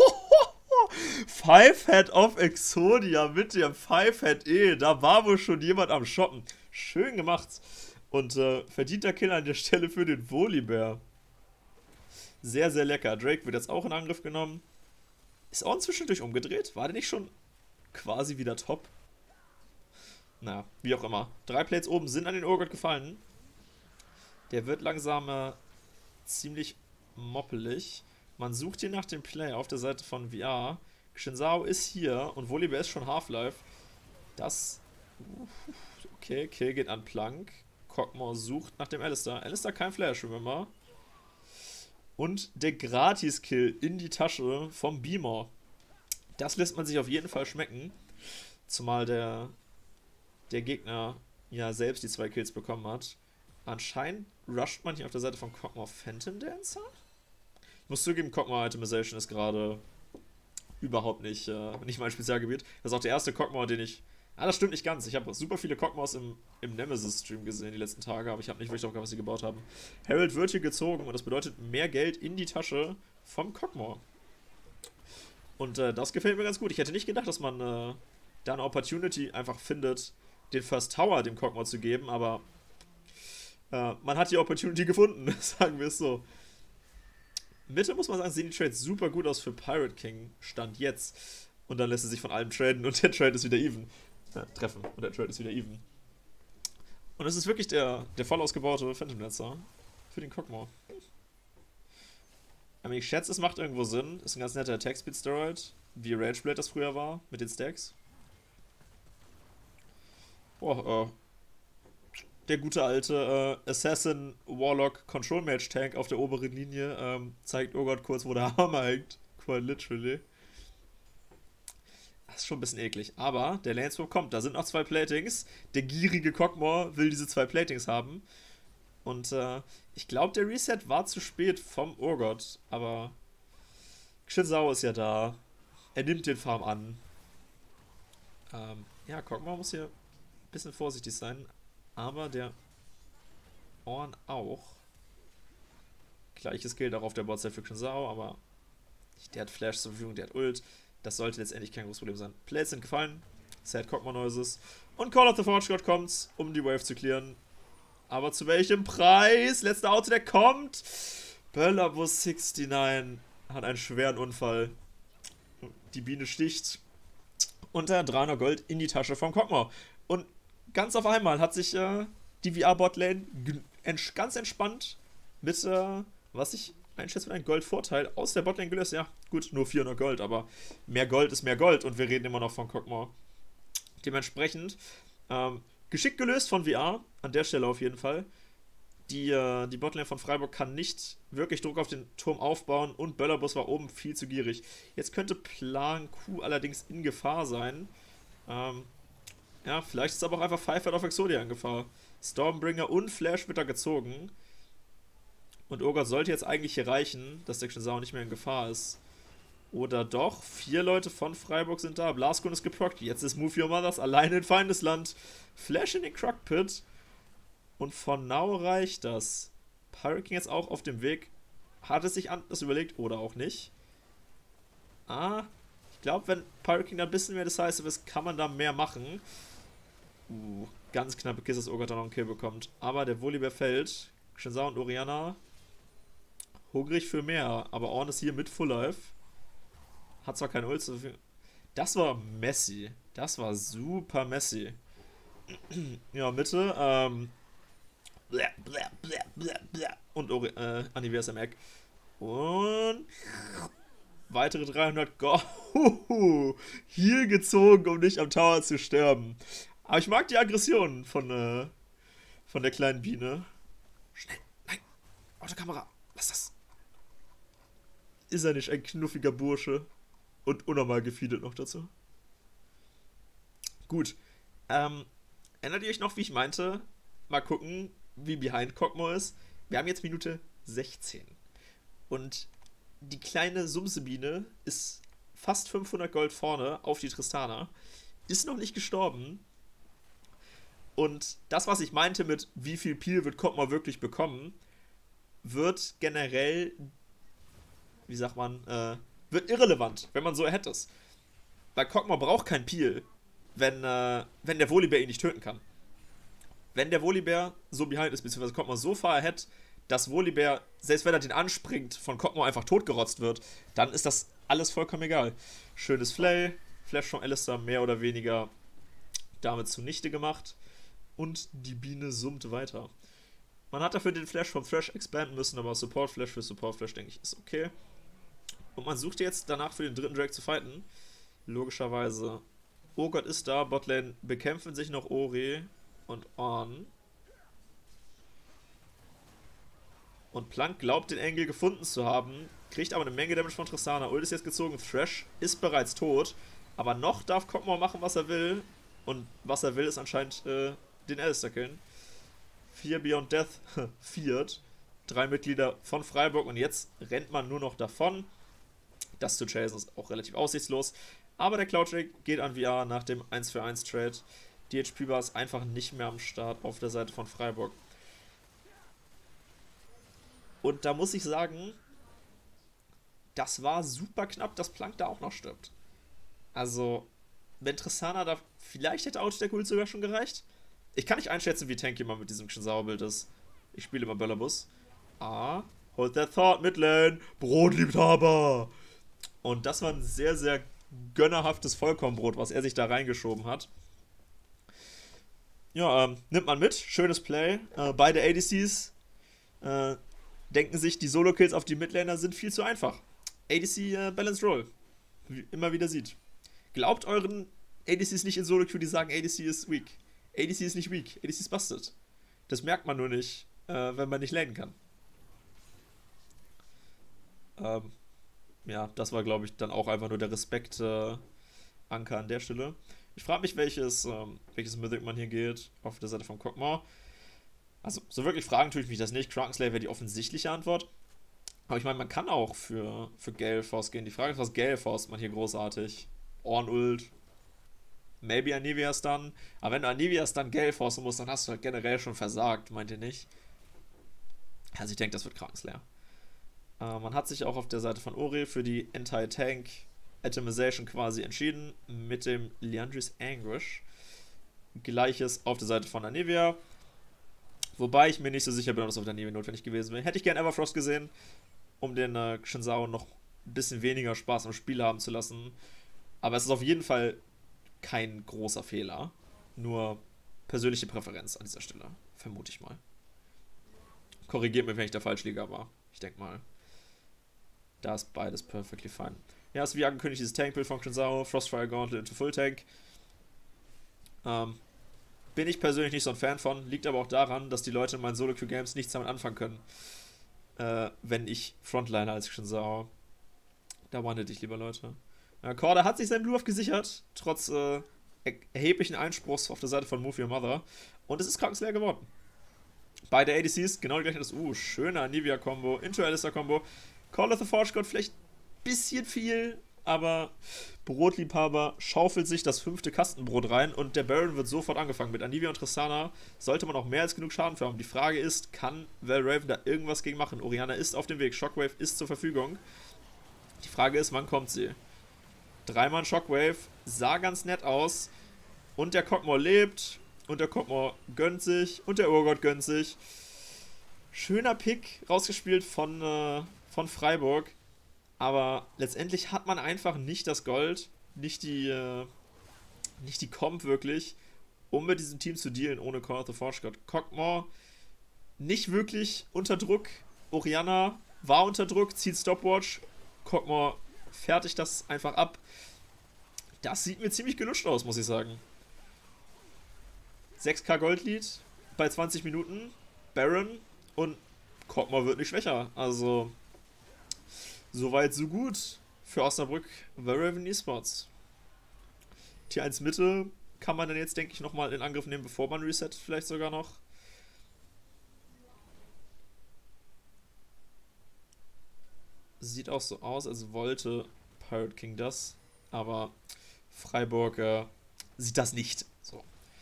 5-Head of Exodia mit dem 5-Head E. Da war wohl schon jemand am Shoppen. Schön gemacht. Und verdienter Kill an der Stelle für den Volibear. Sehr, sehr lecker. Drake wird jetzt auch in Angriff genommen. Ist Ornn zwischendurch umgedreht? War der nicht schon quasi wieder top? Na, wie auch immer. 3 Plates oben sind an den Urgot gefallen. Der wird langsam ziemlich moppelig. Man sucht hier nach dem Play auf der Seite von VR. Xinsao ist hier und Volibear ist schon Half-Life. Das... Okay, Kill geht an Plank. Kog'Maw sucht nach dem Alistar. Alistar kein Flash, remember? Und der Gratis-Kill in die Tasche vom Beamer. Das lässt man sich auf jeden Fall schmecken. Zumal der Gegner ja selbst die 2 Kills bekommen hat. Anscheinend rusht man hier auf der Seite von Kog'Maw Phantom Dancer. Ich muss zugeben, Kog'Maw Itemization ist gerade überhaupt nicht mein Spezialgebiet. Das ist auch der erste Kog'Maw, den ich... das stimmt nicht ganz. Ich habe super viele Kog'Maws im Nemesis-Stream gesehen die letzten Tage, aber ich habe nicht wirklich drauf geachtet, was sie gebaut haben. Herald wird hier gezogen und das bedeutet mehr Geld in die Tasche vom Kog'Maw. Und das gefällt mir ganz gut. Ich hätte nicht gedacht, dass man da eine Opportunity einfach findet, den First Tower dem Kog'Maw zu geben, aber man hat die Opportunity gefunden, sagen wir es so. Mitte, muss man sagen, sehen die Trades super gut aus für Pirate King, Stand jetzt. Und dann lässt er sich von allem traden und der Trade ist wieder even. Treffen und der Trade ist wieder even. Und es ist wirklich der voll ausgebaute Phantom Dancer für den Kog'Maw. Ich schätze, es macht irgendwo Sinn. Ist ein ganz netter Attack-Speed-Steroid, wie Rageblade das früher war, mit den Stacks. Boah, der gute alte Assassin Warlock Control Mage Tank auf der oberen Linie zeigt Urgot kurz, wo der Hammer hängt. Quite literally. Das ist schon ein bisschen eklig. Aber der Laneswap kommt. Da sind noch 2 Platings. Der gierige Kog'Maw will diese 2 Platings haben. Und ich glaube, der Reset war zu spät vom Urgot. Aber Xinsao ist ja da. Er nimmt den Farm an. Ja, Kog'Maw muss hier ein bisschen vorsichtig sein. Aber der Ornn auch. Gleiches gilt auch auf der Botside für Xinsao, aber der hat Flash zur Verfügung, der hat Ult. Das sollte letztendlich kein großes Problem sein. Plates sind gefallen. Sad Kog'Maw Noises. Und Call of the Forge God kommt, um die Wave zu clearen. Aber zu welchem Preis? Letzter Auto, der kommt. Bellabus 69 hat einen schweren Unfall. Die Biene sticht. Und 300 Gold in die Tasche vom Kog'Maw. Und ganz auf einmal hat sich die VR-Botlane ganz entspannt mit, was ich einschätze, mit einem Goldvorteil aus der Botlane gelöst. Ja, gut, nur 400 Gold, aber mehr Gold ist mehr Gold und wir reden immer noch von Kog'Maw. Dementsprechend geschickt gelöst von VR, an der Stelle auf jeden Fall. Die Botlane von Freiburg kann nicht wirklich Druck auf den Turm aufbauen und Böllerbus war oben viel zu gierig. Jetzt könnte Plan Q allerdings in Gefahr sein. Ja, vielleicht ist aber auch einfach Pfeiffer auf Exodia in Gefahr. Stormbringer und Flash wird da gezogen. Und Urgot sollte jetzt eigentlich hier reichen, dass der Xinsao nicht mehr in Gefahr ist. Oder doch? 4 Leute von Freiburg sind da. Blaskun ist geprockt. Jetzt ist Move Your Mothers alleine in Feindesland. Flash in den Crockpit. Und von Now reicht das. Pyroking jetzt auch auf dem Weg. Hat es sich anders überlegt oder auch nicht. Ich glaube, wenn Pyroking da ein bisschen mehr decisive ist, kann man da mehr machen. Ganz knappe Kiss, dass Urgot da noch einen Kill bekommt. Aber der Volibear fällt. Xinsao und Orianna hungrig für mehr. Aber Ornn ist hier mit Full Life. Hat zwar keine Ult. Das war messy. Das war super messy. Ja, Mitte. Und Anivia ist im Eck. Und weitere 300 Go. Hier gezogen, um nicht am Tower zu sterben. Aber ich mag die Aggression von der kleinen Biene. Schnell, nein, Autokamera, lass das. Ist er nicht ein knuffiger Bursche? Und unnormal gefeedet noch dazu. Gut. Erinnert ihr euch noch, wie ich meinte? Mal gucken, wie behind Kog'Maw ist. Wir haben jetzt Minute 16. Und die kleine Sumsebiene ist fast 500 Gold vorne auf die Tristana. Ist noch nicht gestorben. Und das, was ich meinte mit wie viel Peel wird Kog'Maw wirklich bekommen, wird generell, wie sagt man, wird irrelevant, wenn man so hätte es. Weil Kog'Maw braucht kein Peel, wenn der Volibear ihn nicht töten kann. Wenn der Volibear so behind ist, beziehungsweise Kog'Maw so far ahead, dass Volibear, selbst wenn er den anspringt, von Kog'Maw einfach totgerotzt wird, dann ist das alles vollkommen egal. Schönes Flay, Flash von Alistar mehr oder weniger damit zunichte gemacht. Und die Biene summt weiter. Man hat dafür den Flash vom Thresh expanden müssen, aber Support Flash für Support Flash, denke ich, ist okay. Und man sucht jetzt danach für den dritten Drake zu fighten. Logischerweise. Urgot ist da, Botlane bekämpfen sich noch Ori und Ornn. Und Plank glaubt, den Engel gefunden zu haben, kriegt aber eine Menge Damage von Tristana. Ult ist jetzt gezogen, Thresh ist bereits tot, aber noch darf Kog'Maw machen, was er will. Und was er will, ist anscheinend den Alistar killen. 4 Beyond Death, 4. 3 Mitglieder von Freiburg und jetzt rennt man nur noch davon. Das zu chasen ist auch relativ aussichtslos. Aber der Cloud Drake geht an VR nach dem 1-für-1 Trade. Die HP-Bar ist einfach nicht mehr am Start auf der Seite von Freiburg. Und da muss ich sagen, das war super knapp, dass Plank da auch noch stirbt. Also, wenn Tristana da, vielleicht hätte Autodeck Ult sogar schon gereicht. Ich kann nicht einschätzen, wie tanky man mit diesem Xinsao-Bild ist. Ich spiele immer Bellabus. Hold that thought, Midlane. Brotliebhaber. Und das war ein sehr, sehr gönnerhaftes Vollkornbrot, was er sich da reingeschoben hat. Ja, nimmt man mit. Schönes Play. Beide ADCs denken sich, die Solo-Kills auf die Midlaner sind viel zu einfach. ADC Balanced Roll. Wie immer wieder sieht. Glaubt euren ADCs nicht in Solo-Queue, die sagen, ADC ist weak. ADC ist nicht weak. ADC ist busted. Das merkt man nur nicht, wenn man nicht lanen kann. Ja, das war, glaube ich, dann auch einfach nur der Respekt-Anker an der Stelle. Ich frage mich, welches Mythic man hier geht, auf der Seite von Kog'Maw. Also, so wirklich fragen tue ich mich das nicht. Krakenslayer wäre die offensichtliche Antwort. Aber ich meine, man kann auch für Gale Force gehen. Die Frage ist, was Gale Force man hier großartig? Ornn Ult. Maybe Anivia Stun. Aber wenn du Anivia Stun Gale Force musst, dann hast du halt generell schon versagt, meint ihr nicht? Also ich denke, das wird Krakenslayer. Man hat sich auch auf der Seite von Ori für die Anti-Tank Atomization quasi entschieden mit dem Liandry's Anguish. Gleiches auf der Seite von Anivia. Wobei ich mir nicht so sicher bin, ob das auf der Anivia notwendig gewesen wäre. Hätte ich gerne Everfrost gesehen, um den Xinsao noch ein bisschen weniger Spaß am Spiel haben zu lassen. Aber es ist auf jeden Fall kein großer Fehler. Nur persönliche Präferenz an dieser Stelle, vermute ich mal. Korrigiert mir, wenn ich da falsch liege, aber ich denke mal, da ist beides perfectly fine. Ja, ist wie angekündigt dieses Tank-Build von Xinsao, Frostfire Gauntlet into Full Tank. Bin ich persönlich nicht so ein Fan von, liegt aber auch daran, dass die Leute in meinen Solo-Queue-Games nichts damit anfangen können. Wenn ich Frontliner als Xinsao. Da wandelt ich lieber, Leute. Korda hat sich seinen Blue-Buff gesichert, trotz erheblichen Einspruchs auf der Seite von Move Your Mother. Und es ist krankensleer geworden. Beide ADCs, genau die gleiche. Schöner Anivia-Kombo, into Alistar-Kombo. Call of the Forge God vielleicht ein bisschen viel, aber Brotliebhaber schaufelt sich das 5. Kastenbrot rein und der Baron wird sofort angefangen. Mit Anivia und Tristana sollte man auch mehr als genug Schaden für haben. Die Frage ist, kann Valraven da irgendwas gegen machen? Orianna ist auf dem Weg, Shockwave ist zur Verfügung. Die Frage ist, wann kommt sie? 3-Mann Shockwave, sah ganz nett aus. Und der Kog'Maw lebt. Und der Kog'Maw gönnt sich. Und der Urgott gönnt sich. Schöner Pick rausgespielt von Freiburg. Aber letztendlich hat man einfach nicht das Gold, nicht die Comp wirklich, um mit diesem Team zu dealen ohne Call of the Forge God. Kog'Maw nicht wirklich unter Druck. Orianna war unter Druck, zieht Stopwatch. Kog'Maw fertigt das einfach ab. Das sieht mir ziemlich gelutscht aus, muss ich sagen. 6k Goldlead bei 20 Minuten. Baron und Kog'Maw wird nicht schwächer. Also, soweit, so gut für Osnabrück Valraven Esports. Tier 1 Mitte kann man dann jetzt, denke ich, nochmal in Angriff nehmen, bevor man reset, vielleicht sogar noch. Sieht auch so aus, als wollte Pirate King das, aber Freiburg sieht das nicht. So.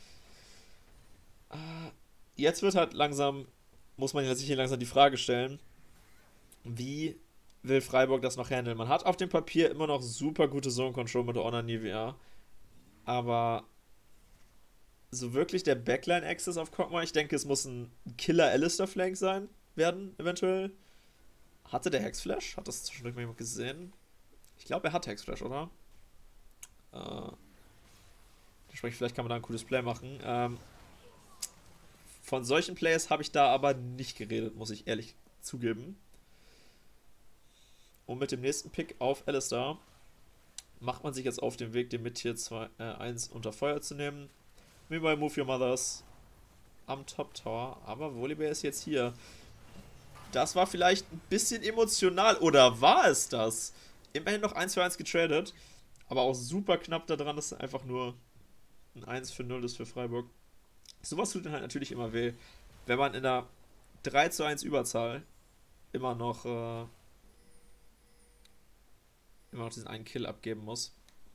Jetzt wird halt langsam, muss man sich hier langsam die Frage stellen, wie will Freiburg das noch handeln? Man hat auf dem Papier immer noch super gute Zone Control mit Honor Nivea, aber so wirklich der Backline Access auf Kog'Maw, ich denke, es muss ein Killer Alistar Flank sein, werden eventuell. Hatte der Hexflash? Hat das zwischendurch mal jemand gesehen? Ich glaube, er hat Hexflash, oder? Vielleicht kann man da ein cooles Play machen. Von solchen Plays habe ich da aber nicht geredet, muss ich ehrlich zugeben. Und mit dem nächsten Pick auf Alistar macht man sich jetzt auf den Weg, den Mid-Tier 1 unter Feuer zu nehmen. Meanwhile, Move Your Mothers am Top Tower. Aber Volibear ist jetzt hier. Das war vielleicht ein bisschen emotional. Oder war es das? Immerhin noch 1-1 getradet. Aber auch super knapp daran, dass es einfach nur ein 1-0 ist für Freiburg. Sowas tut dann halt natürlich immer weh. Wenn man in einer 3-1 Überzahl immer noch diesen einen Kill abgeben muss.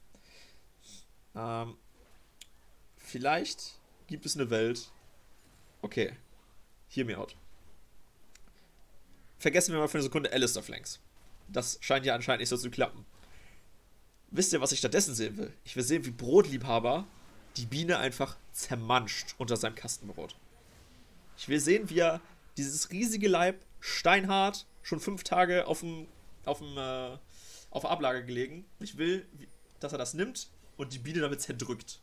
Vielleicht gibt es eine Welt. Okay. Hear me out. Vergessen wir mal für eine Sekunde Alistar Flanks. Das scheint ja anscheinend nicht so zu klappen. Wisst ihr, was ich stattdessen sehen will? Ich will sehen, wie Brotliebhaber die Biene einfach zermanscht unter seinem Kastenbrot. Ich will sehen, wie er dieses riesige Leib, steinhart, schon 5 Tage auf der Ablage gelegen. Ich will, dass er das nimmt und die Biene damit zerdrückt.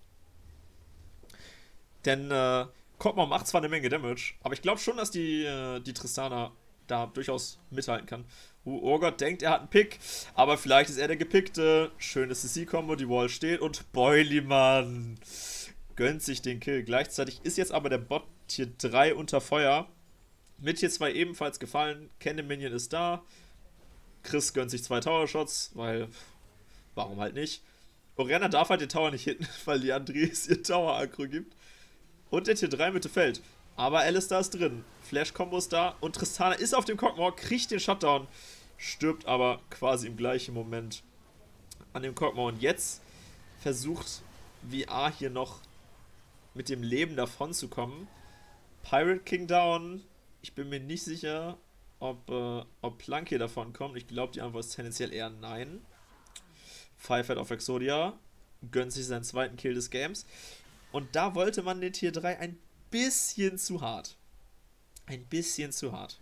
Denn Kog'Maw macht zwar eine Menge Damage, aber ich glaube schon, dass die Tristana da durchaus mithalten kann. Urgott denkt, er hat einen Pick, aber vielleicht ist er der Gepickte. Schönes CC-Kombo, die Wall steht und Boilyman gönnt sich den Kill. Gleichzeitig ist jetzt aber der Bot Tier 3 unter Feuer. Mit Tier 2 ebenfalls gefallen. Cannon Minion ist da. Chris gönnt sich 2 Tower-Shots, weil warum halt nicht. Orianna darf halt den Tower nicht hitten, weil die Andres ihr Tower-Aggro gibt. Und der Tier 3 Mitte fällt. Aber Alistar ist drin. Flash-Kombo ist da. Und Tristana ist auf dem Kog'Maw, kriegt den Shutdown. Stirbt aber quasi im gleichen Moment an dem Kog'Maw. Und jetzt versucht VR hier noch mit dem Leben davon zu kommen. Pirate King down. Ich bin mir nicht sicher, ob Plank hier davon kommt. Ich glaube, die Antwort ist tendenziell eher nein. Firefight auf Exodia. Gönnt sich seinen zweiten Kill des Games. Und da wollte man den Tier 3 ein bisschen zu hart. Ein bisschen zu hart.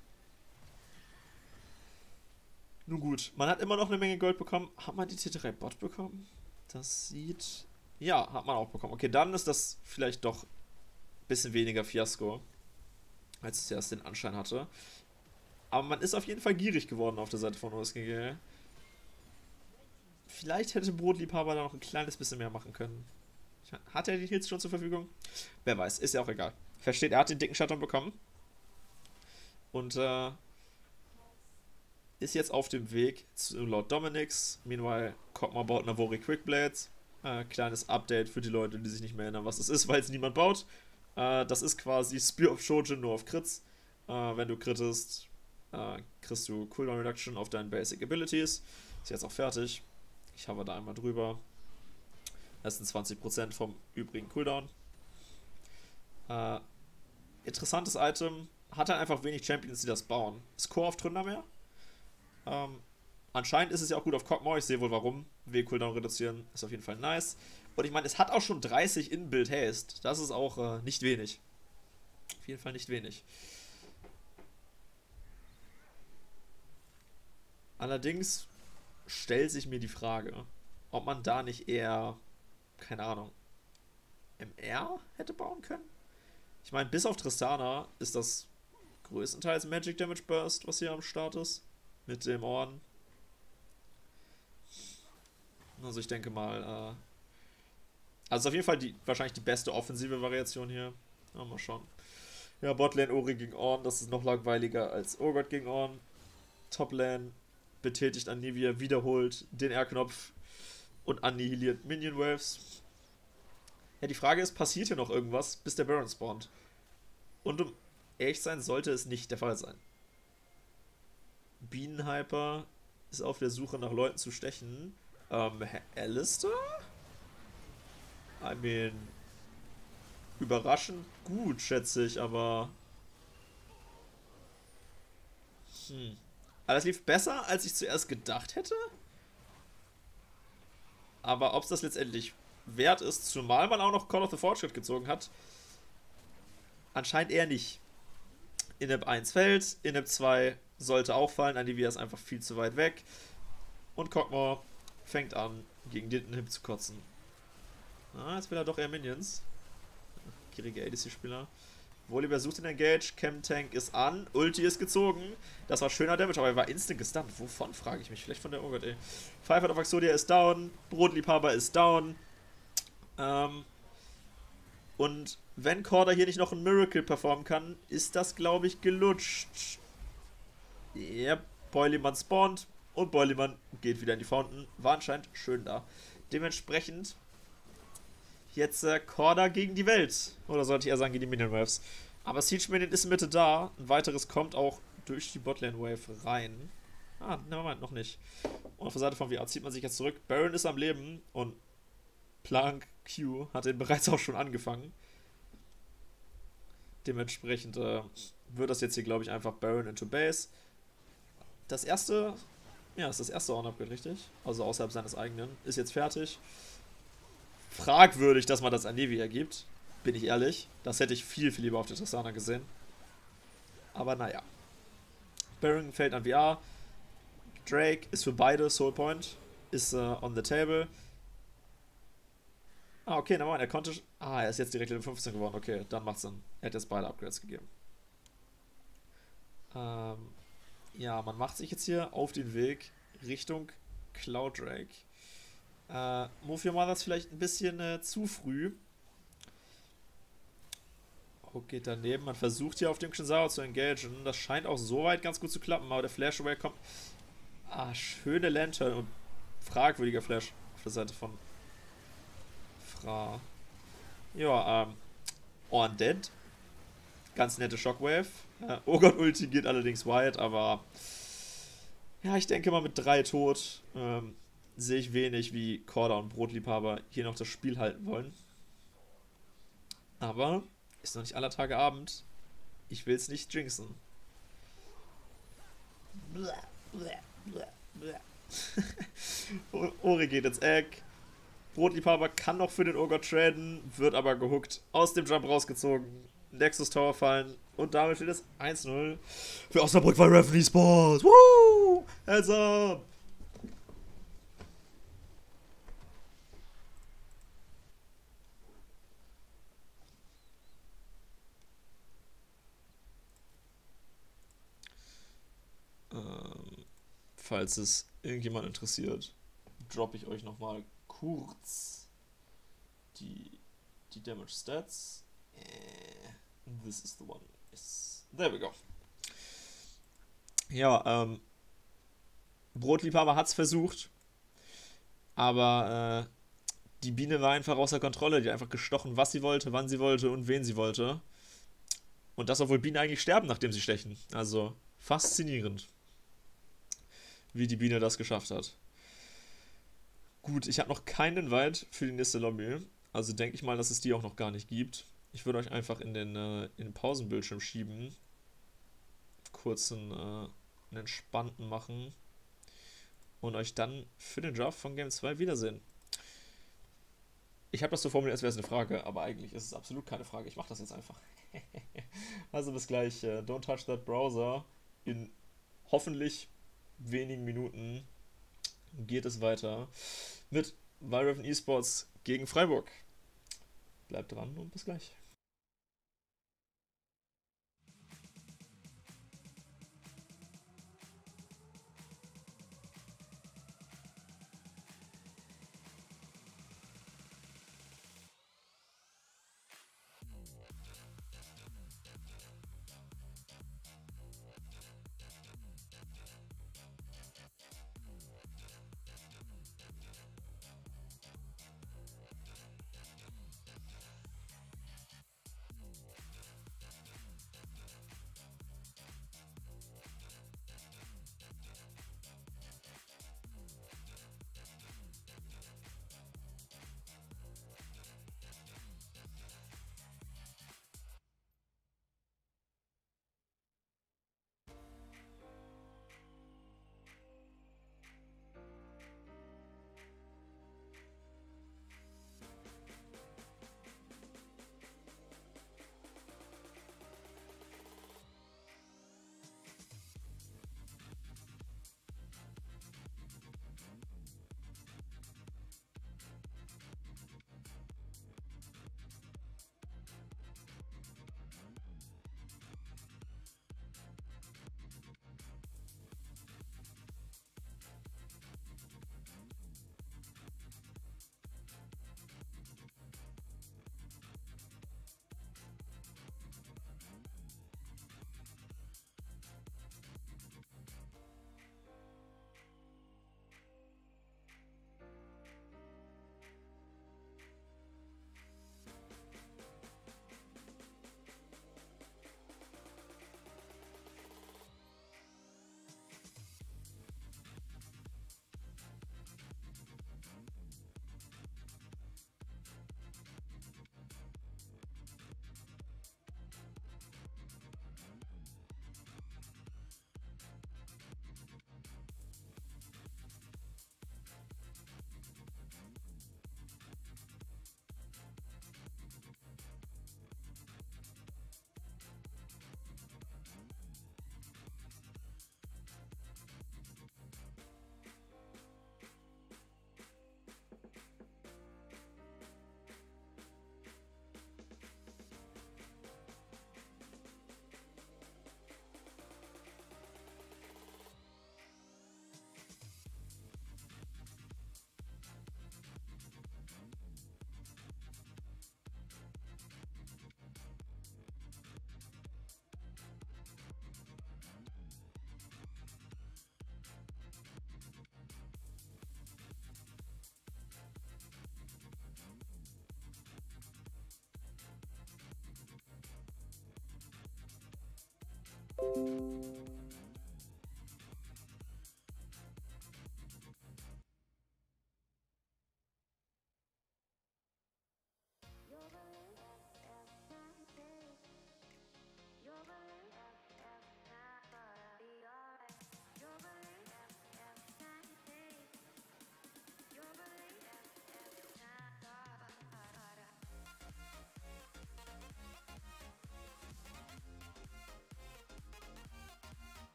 Nun gut, man hat immer noch eine Menge Gold bekommen. Hat man die Tier 3 Bot bekommen? Das sieht... Ja, hat man auch bekommen. Okay, dann ist das vielleicht doch ein bisschen weniger Fiasko, als es erst den Anschein hatte. Aber man ist auf jeden Fall gierig geworden auf der Seite von OSGG. Vielleicht hätte Brotliebhaber da noch ein kleines bisschen mehr machen können. Hat er die Hits schon zur Verfügung? Wer weiß, ist ja auch egal. Versteht, er hat den dicken Shutdown bekommen. Und ist jetzt auf dem Weg zu Lord Dominic's. Meanwhile, Kog'Maw baut Navori Quickblades. Kleines Update für die Leute, die sich nicht mehr erinnern, was das ist, weil es niemand baut. Das ist quasi Spear of Shojin nur auf Crits. Wenn du crittest, kriegst du Cooldown Reduction auf deinen Basic Abilities. Ist jetzt auch fertig. Ich habe da einmal drüber. Das sind 20% vom übrigen Cooldown. Interessantes Item. Hat halt einfach wenig Champions, die das bauen. Ist Core auf Tründermeer. Anscheinend ist es ja auch gut auf Cockmore. Ich sehe wohl warum. W-Cooldown reduzieren ist auf jeden Fall nice. Und ich meine, es hat auch schon 30 In-Build Haste. Das ist auch nicht wenig. Auf jeden Fall nicht wenig. Allerdings stellt sich mir die Frage, ob man da nicht eher, keine Ahnung, MR hätte bauen können. Ich meine, bis auf Tristana ist das größtenteils Magic Damage Burst, was hier am Start ist. Mit dem Orden. Also ich denke mal, also auf jeden Fall wahrscheinlich die beste offensive Variation hier. Ja, mal schauen. Ja, Botlane Ori gegen Ornn, das ist noch langweiliger als Urgot gegen Ornn. Toplane betätigt Anivia, wiederholt den R-Knopf und annihiliert Minion Waves. Ja, die Frage ist, passiert hier noch irgendwas, bis der Baron spawnt? Und um ehrlich sein, sollte es nicht der Fall sein. Bienenhyper ist auf der Suche nach Leuten zu stechen. Alistair? I mean, überraschend gut, schätze ich, aber... Aber das lief besser, als ich zuerst gedacht hätte. Aber ob es das letztendlich wert ist, zumal man auch noch Call of the Fortschritt gezogen hat, anscheinend eher nicht. Inhib 1 fällt, Inhib 2 sollte auch fallen, Anivia ist einfach viel zu weit weg. Und Cockmore fängt an, gegen den Inhib zu kotzen. Jetzt will er doch eher Minions. Gierige ADC-Spieler. Volibear sucht den Engage, Chem-Tank ist an, Ulti ist gezogen. Das war schöner Damage, aber er war instant gestunt. Wovon, frage ich mich. Vielleicht von der Urgot, ey. Pfeiffer auf Axodia ist down, Brotliebhaber ist down. Und wenn Korda hier nicht noch ein Miracle performen kann, ist das, glaube ich, gelutscht. Ja, Boilyman spawnt und Boilyman geht wieder in die Fountain. War anscheinend schön da. Dementsprechend jetzt Korda gegen die Welt. Oder sollte ich eher sagen, gegen die Minion Waves. Aber Siege Minion ist in Mitte da. Ein weiteres kommt auch durch die Botlane Wave rein. Nevermind, noch nicht. Und auf der Seite von VR zieht man sich jetzt zurück. Baron ist am Leben und Plank Q hat den bereits auch schon angefangen. Dementsprechend wird das jetzt hier, glaube ich, einfach Baron into Base. Das erste, ja, ist das erste On-Upgrade, richtig? Also außerhalb seines eigenen. Ist jetzt fertig. Fragwürdig, dass man das Anivia gibt. Bin ich ehrlich. Das hätte ich viel, viel lieber auf der Tristana gesehen. Aber naja. Baron fällt an VR. Drake ist für beide Soul Point. Ist on the table. Okay, nein, er konnte... er ist jetzt direkt in 15 geworden. Okay, dann macht's Sinn. Er hat jetzt beide Upgrades gegeben. Ja, man macht sich jetzt hier auf den Weg Richtung Cloud Drake. Move Your Mother ist vielleicht ein bisschen zu früh. Okay, daneben. Man versucht hier auf dem Xinsao zu engagen. Das scheint auch soweit ganz gut zu klappen, aber der Flash Away kommt... schöne Lantern und fragwürdiger Flash auf der Seite von Fra. Ja, Undead. Ganz nette Shockwave. Oh Gott, Ulti geht allerdings wide, aber ja, ich denke mal mit 3 tot sehe ich wenig, wie Korda und Brotliebhaber hier noch das Spiel halten wollen. Aber ist noch nicht aller Tage Abend. Ich will es nicht jinxen. Ori geht ins Eck. Brotliebhaber kann noch für den Ogre traden, wird aber gehuckt, aus dem Jump rausgezogen, Nexus Tower fallen und damit steht es 1-0 für Osnabrück bei Revenue Sports. Woo! Hands up! Falls es irgendjemand interessiert, droppe ich euch nochmal kurz die Damage Stats. This is the one. There we go. Ja, Brotliebhaber hat es versucht, aber Die Biene war einfach außer Kontrolle. Die hat einfach gestochen, was sie wollte, wann sie wollte und wen sie wollte. Und das, obwohl Bienen eigentlich sterben, nachdem sie stechen. Also faszinierend, wie die Biene das geschafft hat. Gut, ich habe noch keinen Invite für die nächste Lobby. Also denke ich mal, dass es die auch noch gar nicht gibt. Ich würde euch einfach in den Pausenbildschirm schieben. Kurz einen entspannten machen. Und euch dann für den Draft von Game 2 wiedersehen. Ich habe das so formuliert, als wäre es eine Frage, aber eigentlich ist es absolut keine Frage. Ich mache das jetzt einfach. Also bis gleich. Don't touch that browser. In hoffentlich wenigen Minuten geht es weiter mit Valraven Esports gegen Freiburg. Bleibt dran und bis gleich.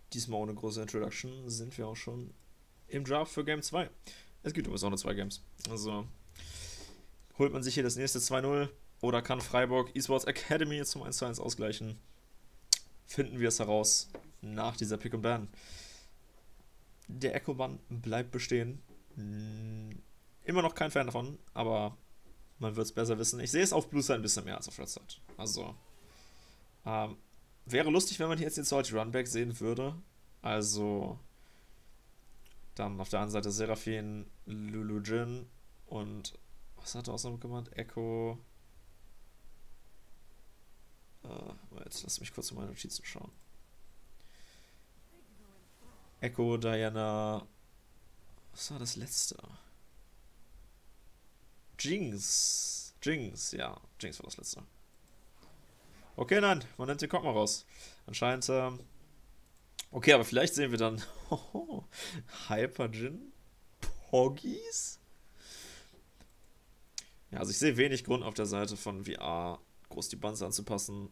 diesmal ohne große Introduction, sind wir auch schon im Draft für Game 2. Es gibt übrigens auch nur 2 Games. Also holt man sich hier das nächste 2-0 oder kann Freiburg Esports Academy zum 1:1 ausgleichen. Finden wir es heraus nach dieser Pick and Ban. Der Echo-Bann bleibt bestehen. Immer noch kein Fan davon, aber man wird es besser wissen. Ich sehe es auf Blue Side ein bisschen mehr als auf Red Side. Also, wäre lustig, wenn man hier jetzt den Salty Runback sehen würde. Also, dann auf der anderen Seite Seraphine, Lulu Jin und was hat er auch noch gemacht? Echo. Jetzt lass mich kurz in meine Notizen schauen. Echo, Diana. Was war das letzte? Jinx. Jinx, ja. Jinx war das letzte. Okay, nein, man nimmt den Cock mal raus. Anscheinend, okay, aber vielleicht sehen wir dann Hyper Jin Poggies? Ja, also ich sehe wenig Grund auf der Seite von VR groß die Buns anzupassen.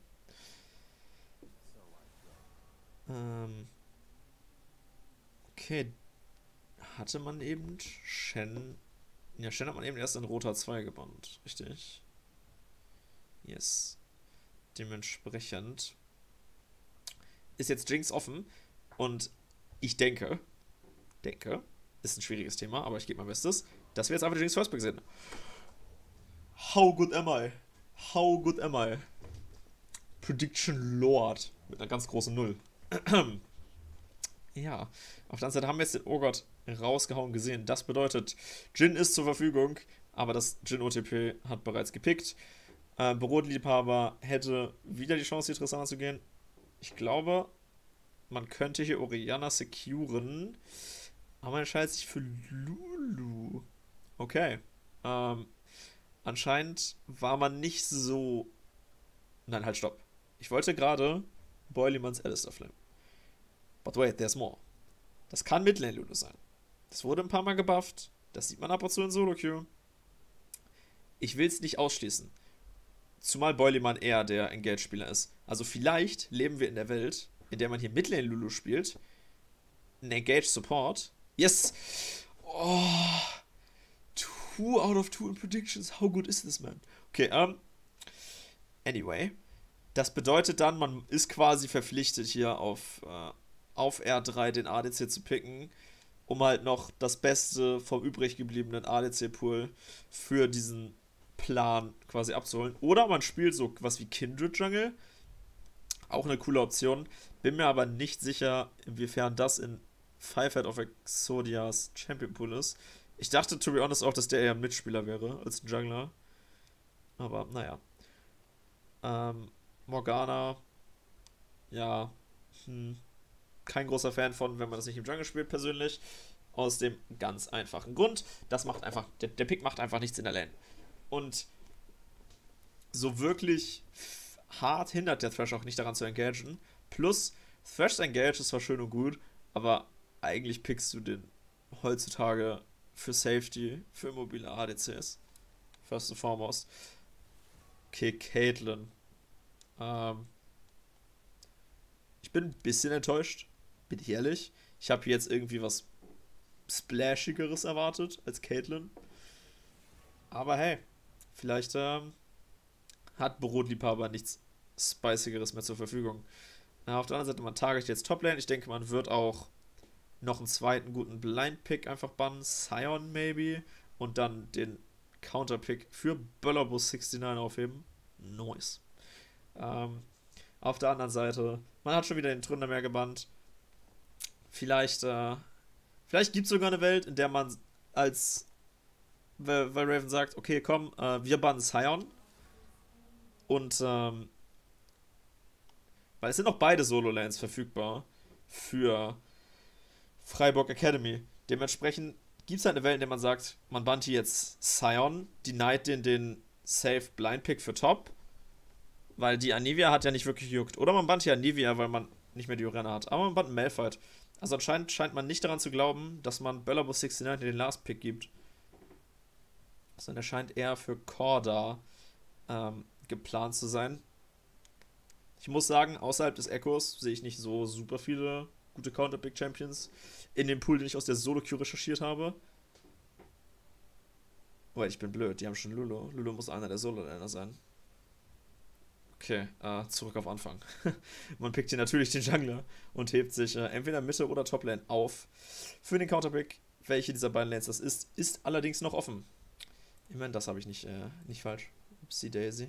Okay, hatte man eben Shen. Ja, Shen hat man eben erst in Roter 2 gebannt, richtig? Yes. Dementsprechend ist jetzt Jinx offen und ich denke, ist ein schwieriges Thema, aber ich gebe mein Bestes, dass wir jetzt einfach Jinx First Pick sehen. How good am I? How good am I? Prediction Lord mit einer ganz großen Null. Ja, auf der anderen Seite haben wir jetzt den Urgot rausgehauen gesehen. Das bedeutet, Jin ist zur Verfügung, aber das Jin OTP hat bereits gepickt. Brotliebhaber hätte wieder die Chance, hier Tristana zu gehen. Ich glaube, man könnte hier Orianna securen, aber man entscheidet sich für Lulu. Okay. Anscheinend war man nicht so... Nein, halt, stopp. Ich wollte gerade Boilimans Alistair Flame. But wait, there's more. Das kann Midlane Lulu sein. Das wurde ein paar Mal gebufft. Das sieht man ab und zu in Solo-Queue. Ich will es nicht ausschließen. Zumal Boilyman eher der Engage-Spieler ist. Also vielleicht leben wir in der Welt, in der man hier Midlane Lulu spielt. Ein Engage-Support. Yes! Oh... 2 out of 2 in Predictions. How good is this, man? Okay, anyway. Das bedeutet dann, man ist quasi verpflichtet, hier auf R3 den ADC zu picken, um halt noch das Beste vom übrig gebliebenen ADC-Pool für diesen Plan quasi abzuholen. Oder man spielt so was wie Kindred Jungle. Auch eine coole Option. Bin mir aber nicht sicher, inwiefern das in Fivehead of Exodias Champion Pool ist. Ich dachte, to be honest, auch, dass der eher ein Mitspieler wäre als ein Jungler. Aber, naja. Morgana. Ja. Kein großer Fan von, wenn man das nicht im Jungle spielt, persönlich. Aus dem ganz einfachen Grund. Das macht einfach, der Pick macht einfach nichts in der Lane. Und so wirklich hart hindert der Thresh auch nicht daran zu engagen. Plus, Thresh Engage ist zwar schön und gut, aber eigentlich pickst du den heutzutage für Safety, für mobile ADCs. First and foremost. Okay, Caitlyn. Ich bin ein bisschen enttäuscht, bin ich ehrlich. Ich habe jetzt irgendwie was Splashigeres erwartet als Caitlyn. Aber hey, vielleicht hat Brotliebhaber nichts Spicigeres mehr zur Verfügung. Na, auf der anderen Seite, man target jetzt Toplane. Ich denke, man wird auch noch einen zweiten guten Blind-Pick einfach bannen. Sion maybe. Und dann den Counter-Pick für Böllerbus 69 aufheben. Nice. Auf der anderen Seite, man hat schon wieder den Tründer mehr gebannt. Vielleicht gibt es sogar eine Welt, in der man weil Raven sagt, okay, komm, wir bannen Sion. Und, weil es sind auch beide Solo-Lanes verfügbar für Freiburg Academy. Dementsprechend gibt es halt eine Welt, in der man sagt, man bannt hier jetzt Sion, denied den Safe Blind Pick für Top, weil die Anivia hat ja nicht wirklich gejuckt. Oder man bannt hier Anivia, weil man nicht mehr die Urena hat. Aber man bannt Malphite. Also anscheinend scheint man nicht daran zu glauben, dass man Böllerbus 69 den Last Pick gibt. Sondern er scheint eher für Corda geplant zu sein. Ich muss sagen, außerhalb des Echos sehe ich nicht so super viele gute Counter-Pick-Champions in dem Pool, den ich aus der Solo-Queue recherchiert habe. Oh, ich bin blöd, die haben schon Lulu. Lulu muss einer der Solo-Laner sein. Okay, zurück auf Anfang. Man pickt hier natürlich den Jungler und hebt sich entweder Mitte oder Top-Lane auf. Für den Counterpick, welche dieser beiden Lanes das ist allerdings noch offen. Immerhin, das habe ich nicht falsch. Upsi Daisy.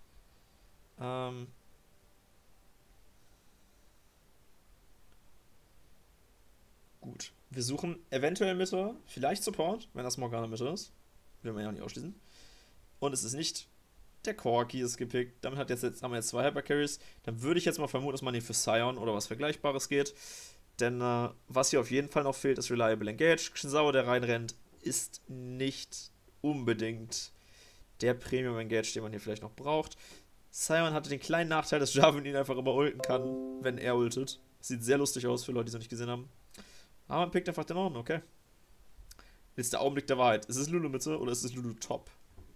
Gut. Wir suchen eventuell Mitte, vielleicht Support, wenn das Morgana Mitte ist. Will man ja auch nicht ausschließen. Und es ist nicht der Corki ist gepickt. Damit haben wir jetzt zwei Hypercarries. Dann würde ich jetzt mal vermuten, dass man hier für Sion oder was Vergleichbares geht. Denn was hier auf jeden Fall noch fehlt, ist Reliable Engage. Shinzawa, der reinrennt, ist nicht unbedingt der Premium Engage, den man hier vielleicht noch braucht. Sion hatte den kleinen Nachteil, dass Jarvan ihn einfach immer ulten kann, wenn er ultet. Sieht sehr lustig aus für Leute, die es noch nicht gesehen haben. Aber man pickt einfach den Orden, okay. Jetzt der Augenblick der Wahrheit. Ist es Lulu Mitte oder ist es Lulu Top?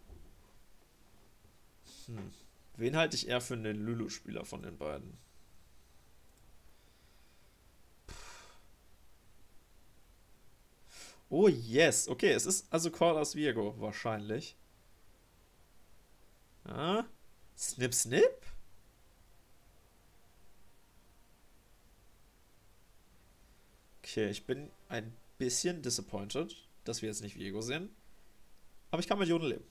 Wen halte ich eher für einen Lulu-Spieler von den beiden? Oh yes, okay, es ist also Cordas Viego wahrscheinlich. Ah, Snip Snip? Okay, ich bin ein bisschen disappointed, dass wir jetzt nicht Viego sehen. Aber ich kann mit Joden leben.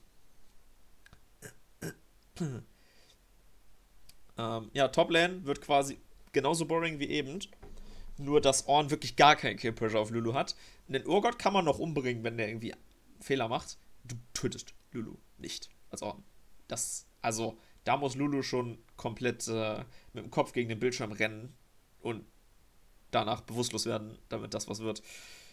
Ja, Top-Lane wird quasi genauso boring wie eben. Nur, dass Ornn wirklich gar keinen Kill-Pressure auf Lulu hat. Den Urgott kann man noch umbringen, wenn der irgendwie Fehler macht. Du tötest Lulu nicht als Ornn. Also, da muss Lulu schon komplett mit dem Kopf gegen den Bildschirm rennen und danach bewusstlos werden, damit das was wird.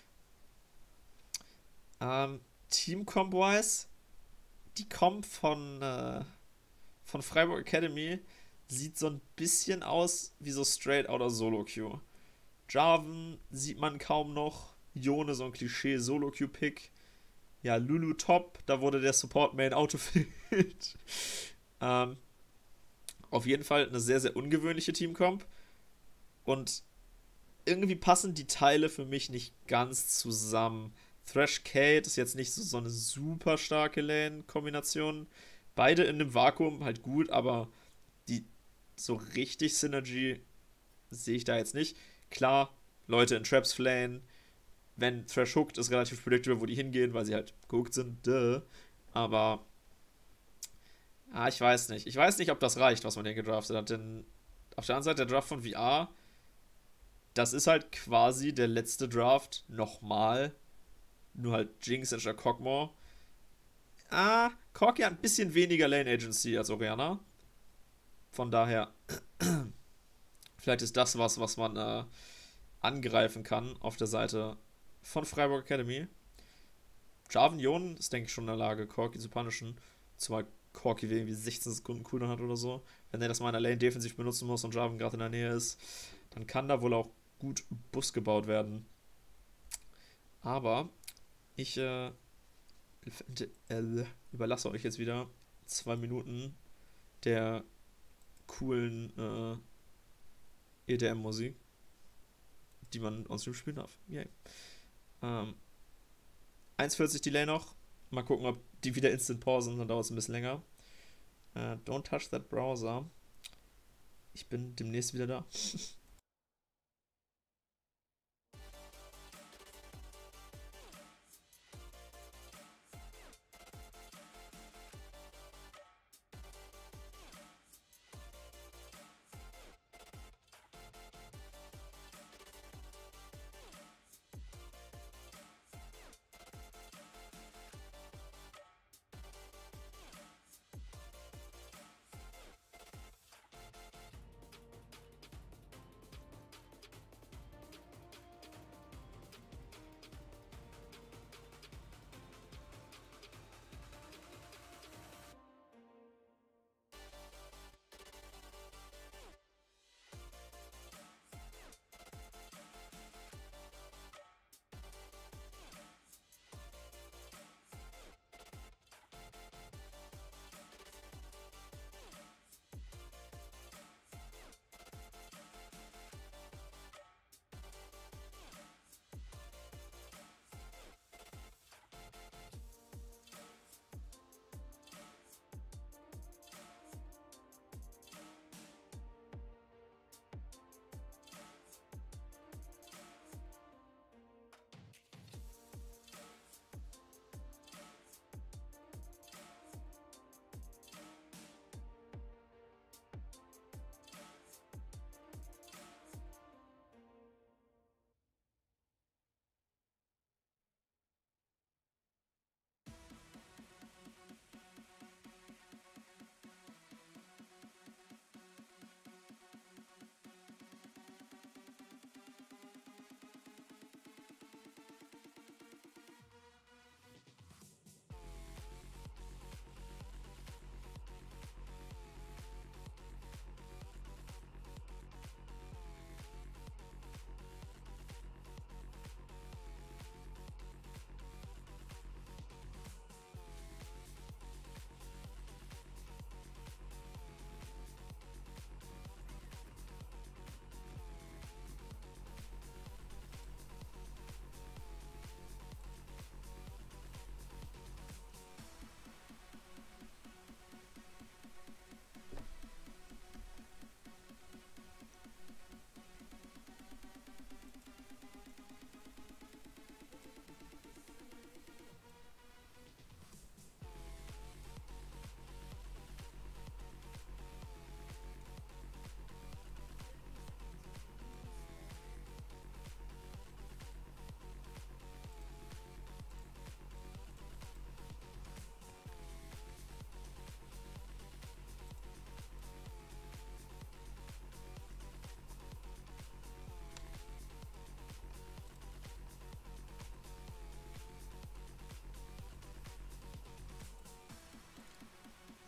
Team-Comp-wise, die Comp von Freiburg Academy sieht so ein bisschen aus wie so straight out of Solo-Queue. Jarvan sieht man kaum noch. Yone, so ein Klischee-Solo-Queue-Pick. Ja, Lulu top, da wurde der Support-Main autofilled. Auf jeden Fall eine sehr, sehr ungewöhnliche Team-Comp. Und irgendwie passen die Teile für mich nicht ganz zusammen. Thresh Kate ist jetzt nicht so eine super starke Lane-Kombination. Beide in einem Vakuum halt gut, aber die so richtig Synergy sehe ich da jetzt nicht. Klar, Leute in Traps flayen. Wenn Thresh hooked, ist relativ predictable, wo die hingehen, weil sie halt gehooked sind. Duh. Aber ich weiß nicht. Ich weiß nicht, ob das reicht, was man hier gedraftet hat. Denn auf der anderen Seite, der Draft von VR, das ist halt quasi der letzte Draft nochmal. Nur halt Jinx anstatt Kog'Maw. Corki hat ein bisschen weniger Lane Agency als Orianna. Von daher, vielleicht ist das was man angreifen kann auf der Seite von Freiburg Academy. Jarvan Yone ist, denke ich, schon in der Lage, Corki zu punishen. Zumal Corki irgendwie 16 Sekunden Cooldown hat oder so. Wenn er das mal in der Lane defensiv benutzen muss und Jarvan gerade in der Nähe ist, dann kann da wohl auch gut Bus gebaut werden. Aber ich überlasse euch jetzt wieder 2 Minuten der coolen EDM-Musik, die man on Stream spielen darf. Yay. 1,40 Delay noch. Mal gucken, ob die wieder instant pausen, dann dauert es ein bisschen länger. Don't touch that browser. Ich bin demnächst wieder da.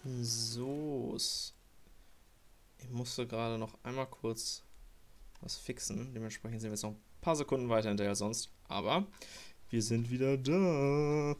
So. Ich musste gerade noch einmal kurz was fixen. Dementsprechend sind wir jetzt noch ein paar Sekunden weiter hinterher sonst. Aber wir sind wieder da.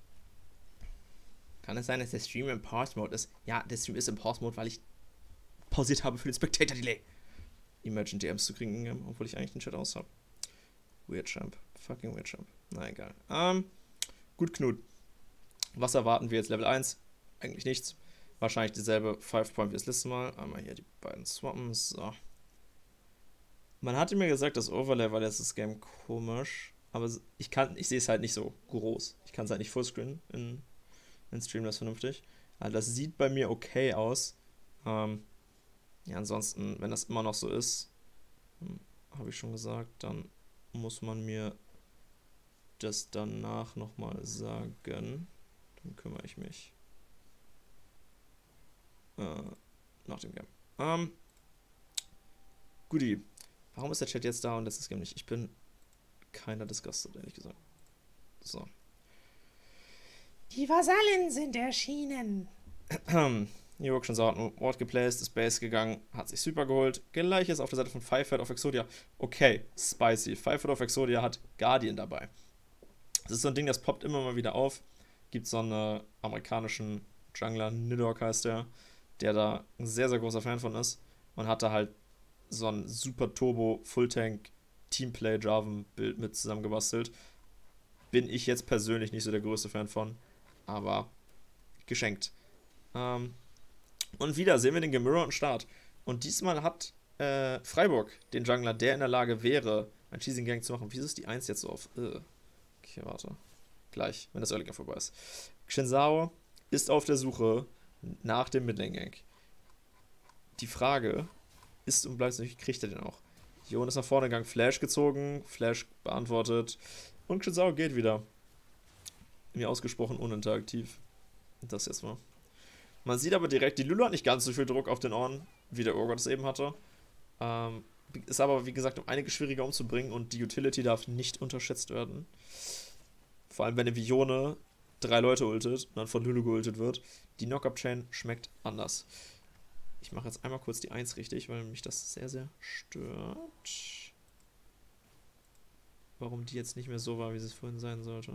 Kann es sein, dass der Stream im Pause-Mode ist? Ja, der Stream ist im Pause-Mode, weil ich pausiert habe für den Spectator-Delay. Imagine DMs zu kriegen, obwohl ich eigentlich den Chat aus habe. Weird Champ. Fucking Weird Champ. Na egal. Gut, Knut. Was erwarten wir jetzt? Level 1? Eigentlich nichts. Wahrscheinlich dieselbe 5-Point wie das letzte Mal. Einmal hier die beiden swappen. So. Man hatte mir gesagt, das Overlay war letztes Game komisch. Aber ich sehe es halt nicht so groß. Ich kann es halt nicht fullscreen in Streamlabs vernünftig. Also das sieht bei mir okay aus. Ja, ansonsten, wenn das immer noch so ist, habe ich schon gesagt, dann muss man mir das danach nochmal sagen. Dann kümmere ich mich. Nach dem Game. Guti. Warum ist der Chat jetzt da und letztes Game nicht? Ich bin keiner disgusted, ehrlich gesagt. So. Die Vasallen sind erschienen. New York schon so hat ein Ward geplaced, ist Base gegangen, hat sich super geholt. Gleiches auf der Seite von Firefight auf Exodia. Okay, spicy. Firefight auf Exodia hat Guardian dabei. Das ist so ein Ding, das poppt immer mal wieder auf. Gibt so einen amerikanischen Jungler, Nidhogg heißt der da ein sehr, sehr großer Fan von ist. Und hat da halt so ein super Turbo Fulltank Teamplay Jarvan-Bild mit zusammengebastelt. Bin ich jetzt persönlich nicht so der größte Fan von, aber geschenkt. Und wieder sehen wir den gemirrorten Start. Und diesmal hat Freiburg den Jungler, der in der Lage wäre, ein Cheesing Gang zu machen. Wieso ist die 1 jetzt so auf? Okay, warte. Gleich, wenn das Early Game vorbei ist. Xinsao ist auf der Suche nach dem Midlane Gank. Die Frage ist und bleibt natürlich, kriegt er den auch? Jon ist nach vorne gegangen, Flash gezogen, Flash beantwortet und Xinsao geht wieder. Wie ausgesprochen uninteraktiv. Das jetzt mal. Man sieht aber direkt, die Lulu hat nicht ganz so viel Druck auf den Ohren, wie der Urgot es eben hatte. Ist aber, wie gesagt, um einiges schwieriger umzubringen und die Utility darf nicht unterschätzt werden. Vor allem, wenn eine Vione 3 Leute ultet und dann von Lulu geultet wird. Die Knock-Up-Chain schmeckt anders. Ich mache jetzt einmal kurz die 1 richtig, weil mich das sehr, sehr stört. Warum die jetzt nicht mehr so war, wie es vorhin sein sollte.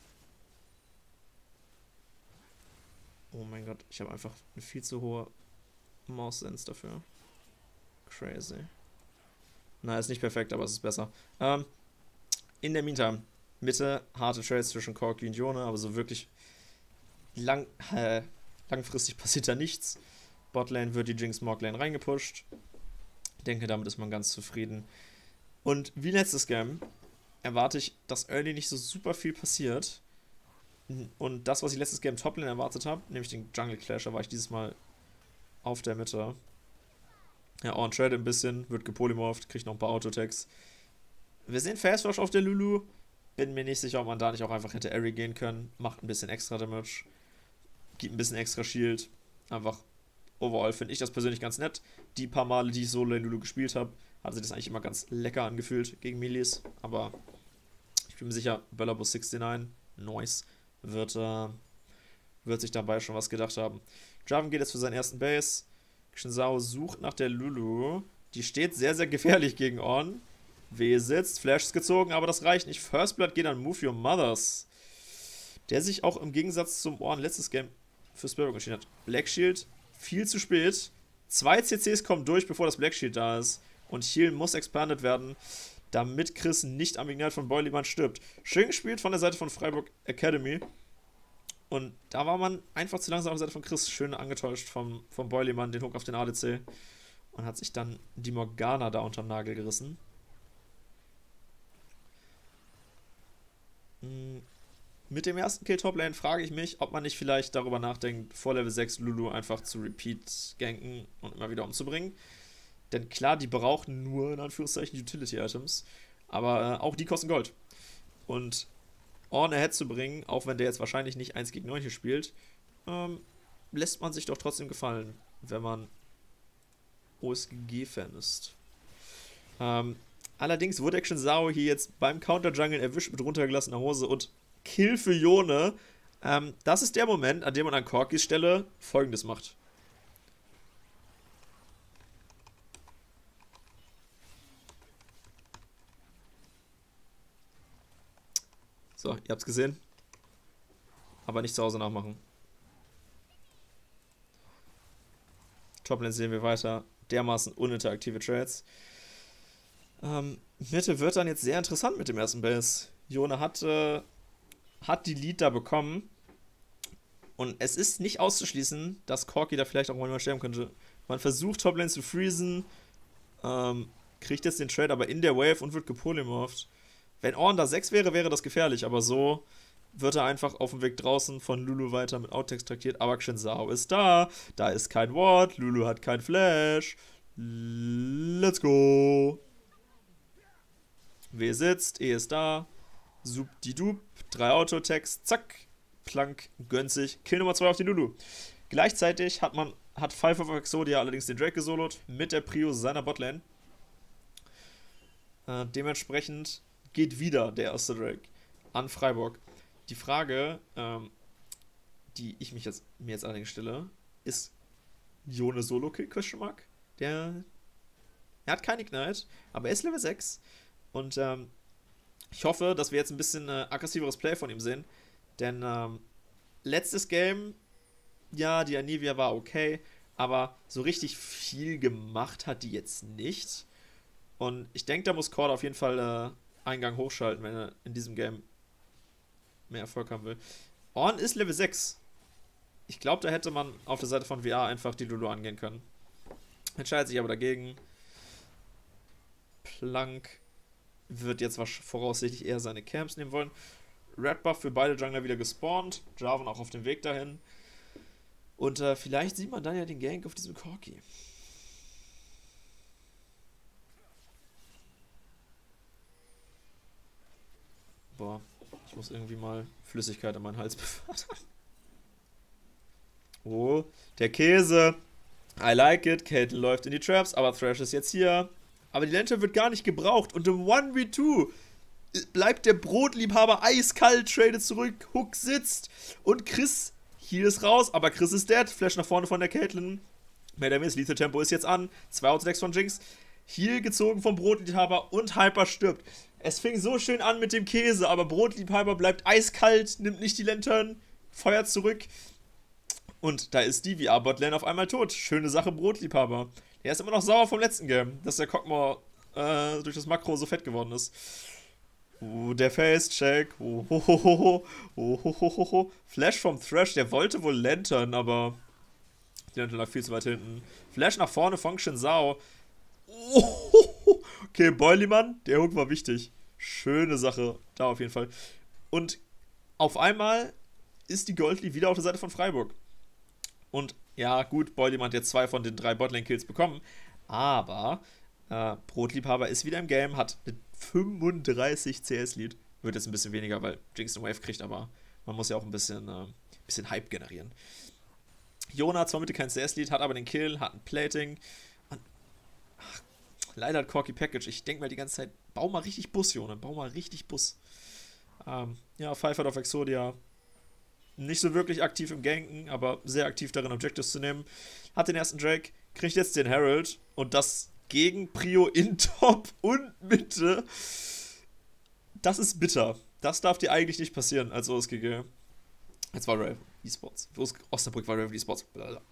Oh mein Gott, ich habe einfach eine viel zu hohe Maus-Sense dafür. Crazy. Na, ist nicht perfekt, aber es ist besser. In der Meantime, Mitte, harte Trades zwischen Corki und Yone, aber so wirklich langfristig passiert da nichts. Botlane wird die Jinx Morglane reingepusht. Ich denke, damit ist man ganz zufrieden. Und wie letztes Game erwarte ich, dass early nicht so super viel passiert. Und das, was ich letztes Game Toplane erwartet habe, nämlich den Jungle Clash, da war ich dieses Mal auf der Mitte. Ja, on Trade ein bisschen, wird gepolymorpht, kriegt noch ein paar Auto-Tags. Wir sehen Fast Rush auf der Lulu. Bin mir nicht sicher, ob man da nicht auch einfach hätte Airy gehen können. Macht ein bisschen extra Damage. Gibt ein bisschen extra Shield. Einfach overall finde ich das persönlich ganz nett. Die paar Male, die ich Solo in Lulu gespielt habe, hat sich das eigentlich immer ganz lecker angefühlt gegen Melees. Aber ich bin mir sicher, Bellabus 69, Noise, wird sich dabei schon was gedacht haben. Jarvan geht jetzt für seinen ersten Base. Xinsao sucht nach der Lulu. Die steht sehr, sehr gefährlich gegen Ornn. W sitzt, Flash ist gezogen, aber das reicht nicht. First Blood geht an Move Your Mothers. Der sich auch im Gegensatz zum Ornn letztes Game für Sparrow entschieden hat. Black Shield, viel zu spät. 2 CCs kommen durch, bevor das Black Shield da ist. Und Heal muss expanded werden, damit Chris nicht am Ignite von Boilyman stirbt. Schön gespielt von der Seite von Freiburg Academy. Und da war man einfach zu langsam auf der Seite von Chris. Schön angetäuscht vom Boilyman, den Hook auf den ADC. Und hat sich dann die Morgana da unterm Nagel gerissen. Mit dem ersten Kill Toplane frage ich mich, ob man nicht vielleicht darüber nachdenkt, vor Level 6 Lulu einfach zu Repeat-ganken und immer wieder umzubringen. Denn klar, die brauchen nur, in Anführungszeichen, Utility-Items. Aber auch die kosten Gold. Und Ornn ahead zu bringen, auch wenn der jetzt wahrscheinlich nicht 1 gegen 9 hier spielt, lässt man sich doch trotzdem gefallen, wenn man OSGG-Fan ist. Allerdings wurde Xinsao hier jetzt beim Counter-Jungle erwischt mit runtergelassener Hose und Kill für Yone Das ist der Moment, an dem man an Corkys Stelle Folgendes macht. So, ihr habt's gesehen. Aber nicht zu Hause nachmachen. Toplane sehen wir weiter. Dermaßen uninteraktive Trades. Mitte wird dann jetzt sehr interessant mit dem ersten Base. Yone hat die Lead da bekommen. Und es ist nicht auszuschließen, dass Corki da vielleicht auch mal sterben könnte. Man versucht Toplane zu freezen. Kriegt jetzt den Trade aber in der Wave und wird gepolymorphed. Wenn Ornn da 6 wäre, wäre das gefährlich. Aber so wird er einfach auf dem Weg draußen von Lulu weiter mit Outtakes traktiert. Aber Xianzhao ist da. Da ist kein Ward. Lulu hat kein Flash. Let's go. W sitzt. E ist da. Subdidup. 3 Auto-Attacks. Zack. Plank gönnt sich. Kill Nummer 2 auf die Lulu. Gleichzeitig hat Five of Exodia allerdings den Drake gesolot mit der Prio seiner Botlane. Dementsprechend geht wieder der erste Drake an Freiburg. Die Frage, die ich mir jetzt allerdings stelle, ist Yone Solo-Kill, Question Mark? Er hat kein Ignite, aber er ist Level 6. Und ich hoffe, dass wir jetzt ein bisschen aggressiveres Play von ihm sehen. Denn letztes Game, ja, die Anivia war okay, aber so richtig viel gemacht hat die jetzt nicht. Und ich denke, da muss Cord auf jeden Fall Eingang hochschalten, wenn er in diesem Game mehr Erfolg haben will. Ornn ist Level 6. Ich glaube, da hätte man auf der Seite von VR einfach die Lulu angehen können. Entscheidet sich aber dagegen. Plank wird jetzt voraussichtlich eher seine Camps nehmen wollen. Red Buff für beide Jungler wieder gespawnt. Jarvan auch auf dem Weg dahin. Und vielleicht sieht man dann ja den Gank auf diesem Corki. Boah, ich muss irgendwie mal Flüssigkeit in meinen Hals befördern. Oh, der Käse. I like it. Caitlyn läuft in die Traps, aber Thresh ist jetzt hier. Aber die Lantern wird gar nicht gebraucht. Und im 1v2 bleibt der Brotliebhaber eiskalt, tradet zurück. Hook sitzt. Und Chris, hier ist raus. Aber Chris ist dead. Flash nach vorne von der Caitlyn. Madamis, Lethal Tempo ist jetzt an. 2 Autodecks von Jinx. Heal gezogen vom Brotliebhaber und Hyper stirbt. Es fing so schön an mit dem Käse, aber Brotliebhaber bleibt eiskalt, nimmt nicht die Lantern, feuert zurück. Und da ist die VR-Botlane auf einmal tot. Schöne Sache, Brotliebhaber. Der ist immer noch sauer vom letzten Game, dass der Cockmore durch das Makro so fett geworden ist. Der Face-Check. Flash vom Thresh, der wollte wohl Lantern, aber die Lantern lag viel zu weit hinten. Flash nach vorne von Xianzhao. Okay, Boilyman, der Hook war wichtig. Schöne Sache, da auf jeden Fall. Und auf einmal ist die Goldlie wieder auf der Seite von Freiburg. Und ja, gut, Boilyman hat jetzt 2 von den 3 Botlane-Kills bekommen. Aber Brotliebhaber ist wieder im Game, hat eine 35 CS-Lead. Wird jetzt ein bisschen weniger, weil Jinx eine Wave kriegt, aber man muss ja auch ein bisschen Hype generieren. Yone hat zwar Mitte kein CS-Lead, hat aber den Kill, hat ein Plating. Leider hat Corki Package. Ich denke mal die ganze Zeit, bau mal richtig Bus, Yone. Bau mal richtig Bus. Ja, Pfeiffer auf Exodia. Nicht so wirklich aktiv im Ganken, aber sehr aktiv darin, Objectives zu nehmen. Hat den ersten Drake, kriegt jetzt den Herald. Und das gegen Prio in Top und Mitte. Das ist bitter. Das darf dir eigentlich nicht passieren als OSGG. Jetzt war Rival Esports. Osnabrück war Rival Esports.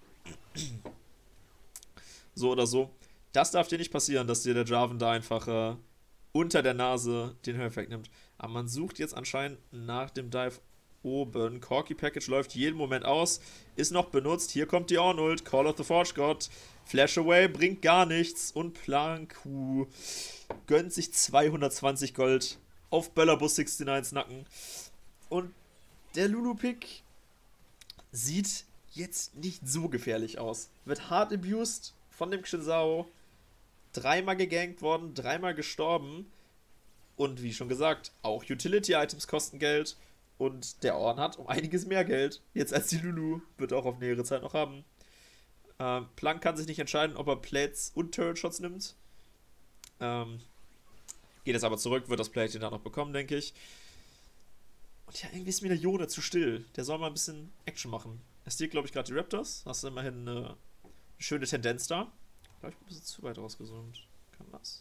So oder so. Das darf dir nicht passieren, dass dir der Jarvan da einfach unter der Nase den Hörf wegnimmt. Aber man sucht jetzt anscheinend nach dem Dive oben. Corki Package läuft jeden Moment aus. Ist noch benutzt. Hier kommt die Ornn-Ult. Call of the Forge God. Flash Away bringt gar nichts. Und Planku gönnt sich 220 Gold auf Böllerbus 69s Nacken. Und der Lulu-Pick sieht jetzt nicht so gefährlich aus. Wird hart abused von dem Xianzhao. 3-mal gegankt worden, 3-mal gestorben. Und wie schon gesagt, auch Utility-Items kosten Geld. Und der Ornn hat um einiges mehr Geld. Jetzt als die Lulu. Wird auch auf nähere Zeit noch haben. Plank kann sich nicht entscheiden, ob er Plates und Turret-Shots nimmt. Geht jetzt aber zurück, wird das Plate dann noch bekommen, denke ich. Und ja, irgendwie ist mir der Yoda zu still. Der soll mal ein bisschen Action machen. Er steht, glaube ich, gerade die Raptors. Hast du immerhin eine schöne Tendenz da. Ich glaube, ich bin ein bisschen zu weit rausgezoomt. Kann das?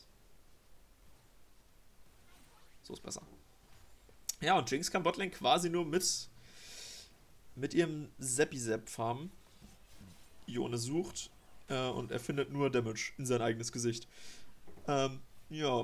So ist besser. Ja, und Jinx kann Botlane quasi nur mit ihrem Seppi-Sepp farmen. Ione sucht und er findet nur Damage in sein eigenes Gesicht. Ja.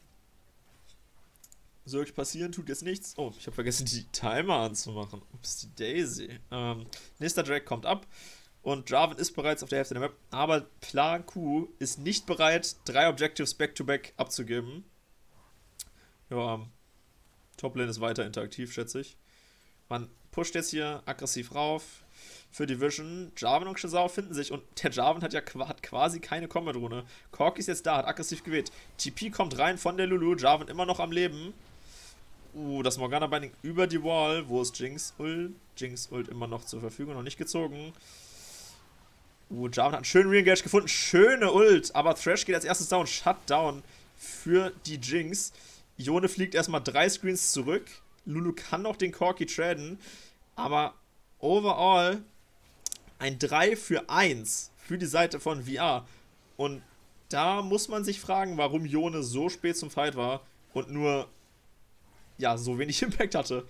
Soll euch passieren, tut jetzt nichts. Oh, ich habe vergessen, die Timer anzumachen. Ups, die Daisy. Nächster Drake kommt ab und Jarvan ist bereits auf der Hälfte der Map, aber Plan Q ist nicht bereit, 3 Objectives back-to-back abzugeben. Ja, Toplane ist weiter interaktiv, schätze ich. Man pusht jetzt hier aggressiv rauf für die Vision. Jarvan und Shazao finden sich und der Jarvan hat quasi keine Combat-Rune. Corki ist jetzt da, hat aggressiv gewählt. TP kommt rein von der Lulu, Jarvan immer noch am Leben. Das Morgana-Binding über die Wall. Wo ist Jinx Ult? Jinx Ult immer noch zur Verfügung, noch nicht gezogen. Jarvan hat einen schönen Re-Engage gefunden. Schöne Ult, aber Thresh geht als erstes down. Shutdown für die Jinx. Ione fliegt erstmal 3 Screens zurück. Lulu kann noch den Corki traden, aber overall ein 3-für-1 für die Seite von VR. Und da muss man sich fragen, warum Ione so spät zum Fight war und nur, ja, so wenig Impact hatte.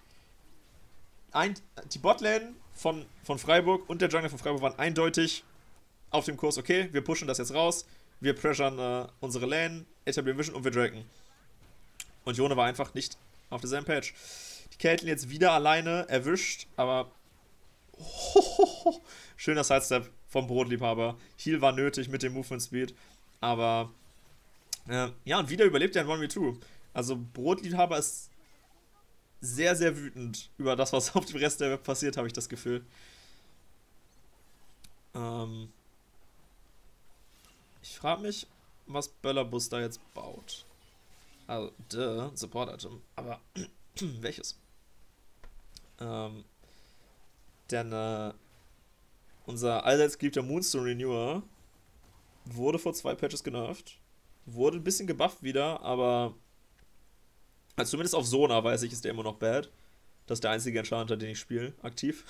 Die Botlane von Freiburg und der Jungle von Freiburg waren eindeutig auf dem Kurs, okay, wir pushen das jetzt raus, wir pressuren unsere Lane, etablieren Vision und wir draken. Und Ione war einfach nicht auf derselben Page. Die Caitlyn jetzt wieder alleine erwischt, aber schöner Sidestep vom Brotliebhaber. Heal war nötig mit dem Movement Speed, aber ja, und wieder überlebt er ein 1v2. Also Brotliebhaber ist sehr, sehr wütend über das, was auf dem Rest der Web passiert, habe ich das Gefühl. Ich frage mich, was Böllerbus da jetzt baut. Also, Support-Item. Aber welches? Denn unser allseits geliebter Moonstone Renewer wurde vor 2 Patches genervt. Wurde ein bisschen gebufft wieder, aber also zumindest auf Sona weiß ich, ist der immer noch bad. Das ist der einzige Enchanter, den ich spiele, aktiv.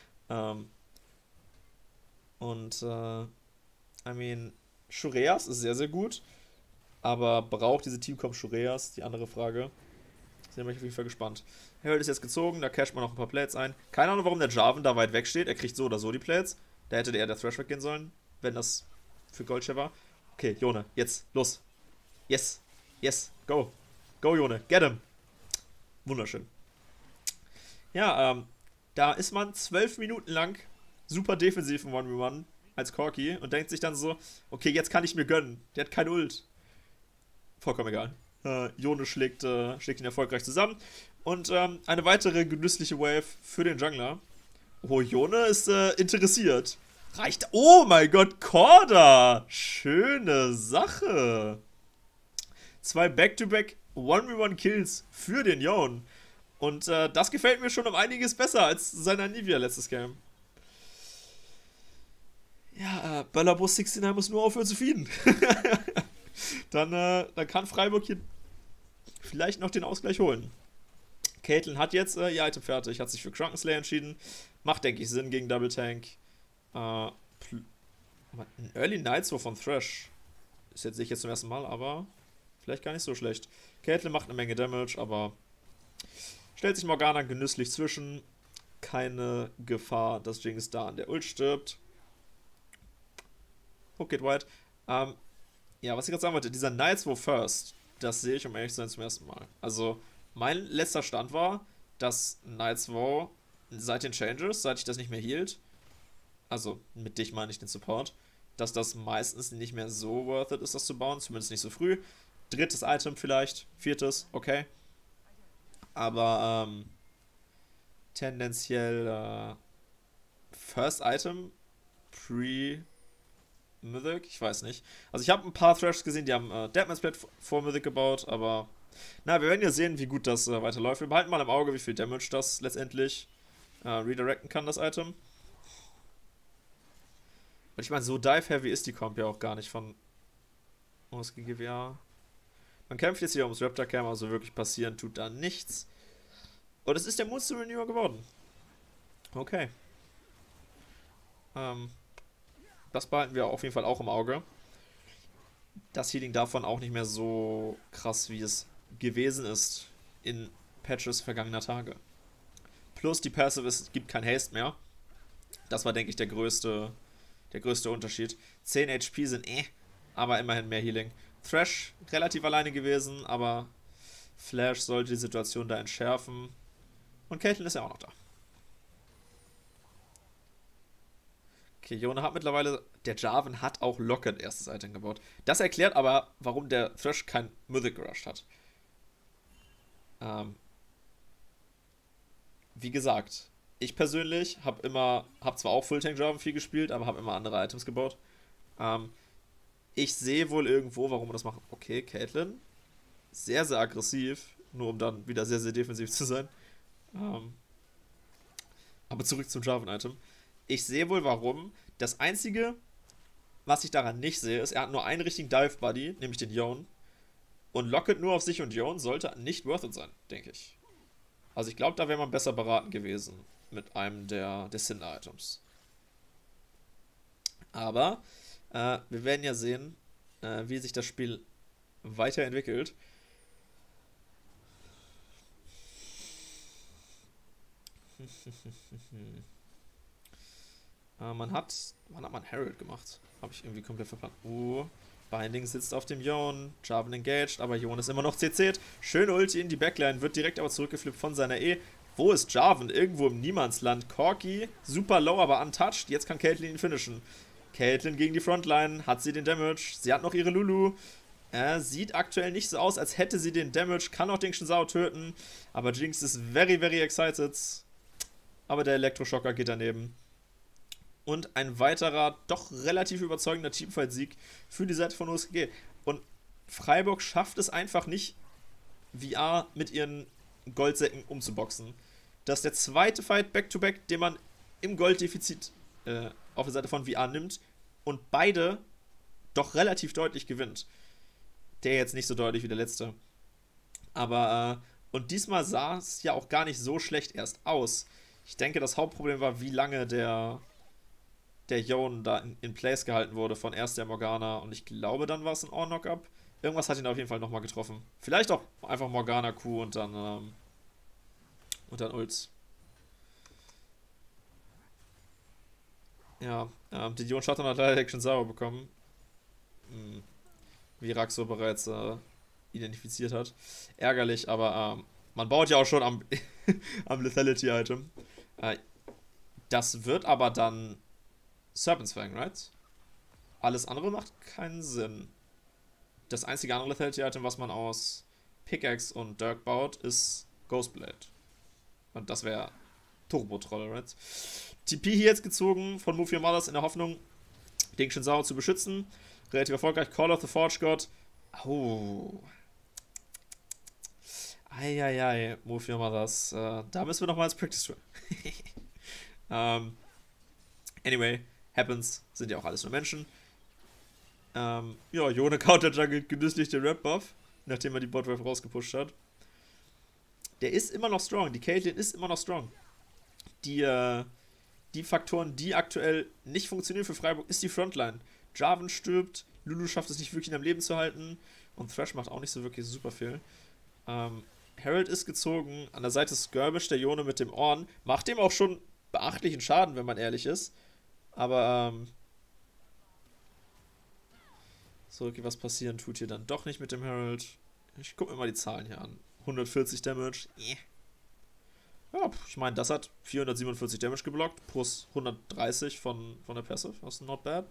I mean, Shureas ist sehr, sehr gut. Aber braucht diese Teamcomp Shureas? Die andere Frage. Sind wir auf jeden Fall gespannt. Herald ist jetzt gezogen, da casht man noch ein paar Plates ein. Keine Ahnung, warum der Jarvan da weit weg steht. Er kriegt so oder so die Plates. Da hätte der Thresh weggehen sollen, wenn das für Goldshare war. Okay, Ione, jetzt, los. Yes, yes, go. Go, Ione, get him. Wunderschön. Ja, da ist man 12 Minuten lang super defensiv im 1v1 als Corki und denkt sich dann so, okay, jetzt kann ich mir gönnen. Der hat kein Ult. Vollkommen egal. Ione schlägt ihn erfolgreich zusammen. Und eine weitere genüssliche Wave für den Jungler. Oh, Ione ist interessiert. Reicht. Oh mein Gott, Korda! Schöne Sache. 2 Back-to-Back 1v1 Kills für den Ione. Und das gefällt mir schon um einiges besser als seiner Nivea letztes Game. Ja, Böllerbus 69 muss nur aufhören zu feeden. Dann kann Freiburg hier vielleicht noch den Ausgleich holen. Caitlyn hat jetzt ihr Item fertig, hat sich für Krankenslayer entschieden. Macht, denke ich, Sinn gegen Double Tank. Ein Early Night's von Thresh. Ist jetzt sehe ich jetzt zum ersten Mal, aber vielleicht gar nicht so schlecht. Caitlyn macht eine Menge Damage, aber stellt sich Morgana genüsslich zwischen. Keine Gefahr, dass Jinx da an der Ult stirbt. Hook geht wide. Ja, was ich gerade sagen wollte, dieser Night's First, das sehe ich, um ehrlich zu sein, zum ersten Mal. Also, mein letzter Stand war, dass Night's seit den Changes, seit ich das nicht mehr hielt, also mit dich meine ich den Support, dass das meistens nicht mehr so worth it ist, das zu bauen, zumindest nicht so früh. 3. Item vielleicht, 4., okay. Aber tendenziell First Item Mythic, ich weiß nicht. Also ich habe ein paar Thrashs gesehen, die haben Deadman's Plate vor Mythic gebaut, aber na, wir werden ja sehen, wie gut das weiterläuft. Wir behalten mal im Auge, wie viel Damage das letztendlich redirecten kann, das Item. Und ich meine, so dive-heavy ist die Comp ja auch gar nicht von OSGGWA. Man kämpft jetzt hier ums Raptor Cam, also wirklich passieren tut da nichts. Und es ist der Moonstone Renewer geworden. Okay. Das behalten wir auf jeden Fall auch im Auge. Das Healing davon auch nicht mehr so krass, wie es gewesen ist in Patches vergangener Tage. Plus die Passive, es gibt kein Haste mehr. Das war, denke ich, der größte Unterschied. 10 HP sind aber immerhin mehr Healing. Thresh relativ alleine gewesen, aber Flash sollte die Situation da entschärfen. Und Caitlyn ist ja auch noch da. Okay, Yone hat mittlerweile, der Jarvan hat auch Locket erstes Item gebaut. Das erklärt aber, warum der Thresh kein Mythic gerusht hat. Wie gesagt, ich persönlich habe zwar auch Full-Tank Jarvan viel gespielt, aber habe immer andere Items gebaut. Ich sehe wohl irgendwo, warum wir das machen. Okay, Caitlyn, sehr, sehr aggressiv, nur um dann wieder sehr, sehr defensiv zu sein. Aber zurück zum Jarvan-Item. Ich sehe wohl warum. Das Einzige, was ich daran nicht sehe, ist, er hat nur einen richtigen Dive-Buddy, nämlich den Yone. Und Locket nur auf sich und Yone sollte nicht worth it sein, denke ich. Also ich glaube, da wäre man besser beraten gewesen mit einem der Cinder-Items. Aber wir werden ja sehen, wie sich das Spiel weiterentwickelt. Wann hat man Herald gemacht? Habe ich irgendwie komplett verplant. Binding sitzt auf dem Yone. Jarvan engaged, aber Yone ist immer noch CC'd. Schöne Ulti in die Backline, wird direkt aber zurückgeflippt von seiner E. Wo ist Jarvan? Irgendwo im Niemandsland. Corki, super low, aber untouched. Jetzt kann Caitlyn ihn finishen. Caitlyn gegen die Frontline. Hat sie den Damage? Sie hat noch ihre Lulu. Sieht aktuell nicht so aus, als hätte sie den Damage. Kann auch den Shinzao töten. Aber Jinx ist very, very excited. Aber der Elektroschocker geht daneben. Und ein weiterer, doch relativ überzeugender Teamfight-Sieg für die Seite von USG. Und Freiburg schafft es einfach nicht, VR mit ihren Goldsäcken umzuboxen. Das ist der zweite Fight Back-to-Back, den man im Golddefizit auf der Seite von VR nimmt. Und beide doch relativ deutlich gewinnt. Der jetzt nicht so deutlich wie der letzte. Aber, und diesmal sah es ja auch gar nicht so schlecht erst aus. Ich denke, das Hauptproblem war, wie lange der Yone da in Place gehalten wurde von erst der Morgana und ich glaube, dann war es ein All-Knock-Up. Irgendwas hat ihn auf jeden Fall nochmal getroffen. Vielleicht auch einfach Morgana Q und dann Ults. Ja, die Yone Shutdown hat leider Action sauer bekommen. Wie Raxo bereits identifiziert hat. Ärgerlich, aber man baut ja auch schon am Lethality-Item. Das wird aber dann Serpent's Fang, right? Alles andere macht keinen Sinn. Das einzige andere Lethality-Item, was man aus Pickaxe und Dirk baut, ist Ghostblade. Und das wäre Turbo-Trolle, right? TP hier jetzt gezogen von Move Your Mothers in der Hoffnung, den Shinzao zu beschützen. Relativ erfolgreich. Call of the Forge God. Oh. Eieiei, Move Your Mothers. Da müssen wir nochmal als Practice tun. Anyway, happens. Sind ja auch alles nur Menschen. Ja, Yone counterjuggelt genüsslich den Rap-Buff, nachdem er die Botwave rausgepusht hat. Der ist immer noch strong. Die Caitlyn ist immer noch strong. Die Faktoren, die aktuell nicht funktionieren für Freiburg, ist die Frontline. Jarvan stirbt, Lulu schafft es nicht wirklich am Leben zu halten und Thresh macht auch nicht so wirklich super viel. Herald ist gezogen, an der Seite ist Skirmish, der Yone mit dem Orn, macht dem auch schon beachtlichen Schaden, wenn man ehrlich ist. Aber so, okay, was passieren tut hier dann doch nicht mit dem Herald. Ich gucke mir mal die Zahlen hier an. 140 Damage. Ja, ich meine, das hat 447 Damage geblockt, plus 130 von der Passive. Das ist not bad.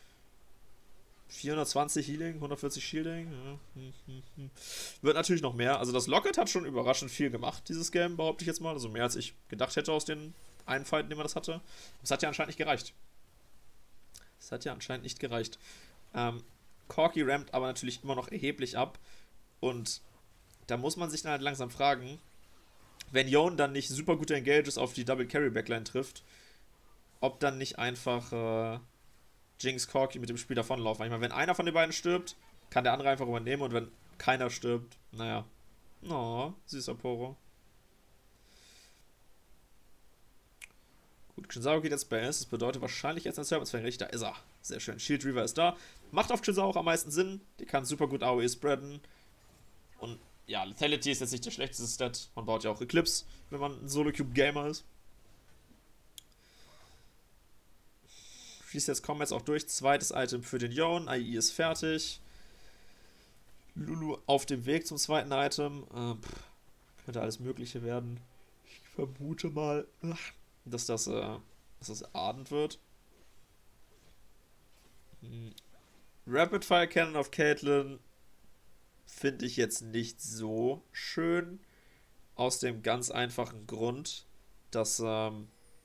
420 Healing, 140 Shielding. Ja. Wird natürlich noch mehr. Also das Locket hat schon überraschend viel gemacht, dieses Game, behaupte ich jetzt mal. Also mehr als ich gedacht hätte aus den einen Fight, in dem man das hatte. Es hat ja anscheinend nicht gereicht. Corki rampt aber natürlich immer noch erheblich ab. Und da muss man sich dann halt langsam fragen, wenn Yone dann nicht super gute Engages auf die Double Carry Backline trifft, ob dann nicht einfach Jinx Corki mit dem Spiel davonlaufen. Ich meine, wenn einer von den beiden stirbt, kann der andere einfach übernehmen und wenn keiner stirbt, naja. Oh, süßer Poro. Gut, Xinzao geht jetzt bei S. Das bedeutet wahrscheinlich jetzt ein Servants-Fänglich. Da ist er. Sehr schön. Shield Reaver ist da. Macht auf Xinzao auch am meisten Sinn. Die kann super gut AOE spreaden. Und ja, Lethality ist jetzt nicht der schlechteste Stat. Man baut ja auch Eclipse, wenn man ein Solo-Cube-Gamer ist. Schließt jetzt Combats auch durch. Zweites Item für den Yon. AI ist fertig. Lulu auf dem Weg zum zweiten Item. Könnte alles Mögliche werden. Ich vermute mal, dass das ardent wird. Rapid Fire Cannon auf Caitlyn finde ich jetzt nicht so schön. Aus dem ganz einfachen Grund, dass, wie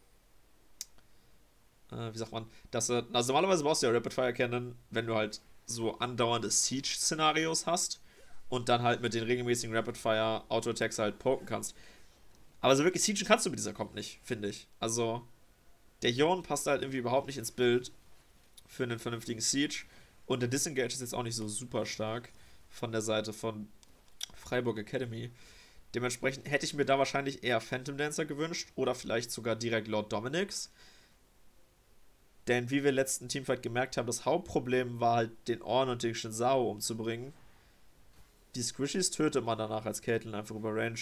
sagt man, also normalerweise brauchst du ja Rapid Fire Cannon, wenn du halt so andauernde Siege-Szenarios hast und dann halt mit den regelmäßigen Rapid Fire Auto-Attacks halt poken kannst. Aber so wirklich Siegen kannst du mit dieser Comp nicht, finde ich. Also, der Yon passt halt irgendwie überhaupt nicht ins Bild für einen vernünftigen Siege. Und der Disengage ist jetzt auch nicht so super stark von der Seite von Freiburg Academy. Dementsprechend hätte ich mir da wahrscheinlich eher Phantom Dancer gewünscht oder vielleicht sogar direkt Lord Dominix. Denn wie wir letzten Teamfight gemerkt haben, das Hauptproblem war halt, den Ornn und den Xinzao umzubringen. Die Squishies tötet man danach als Caitlyn einfach über Range.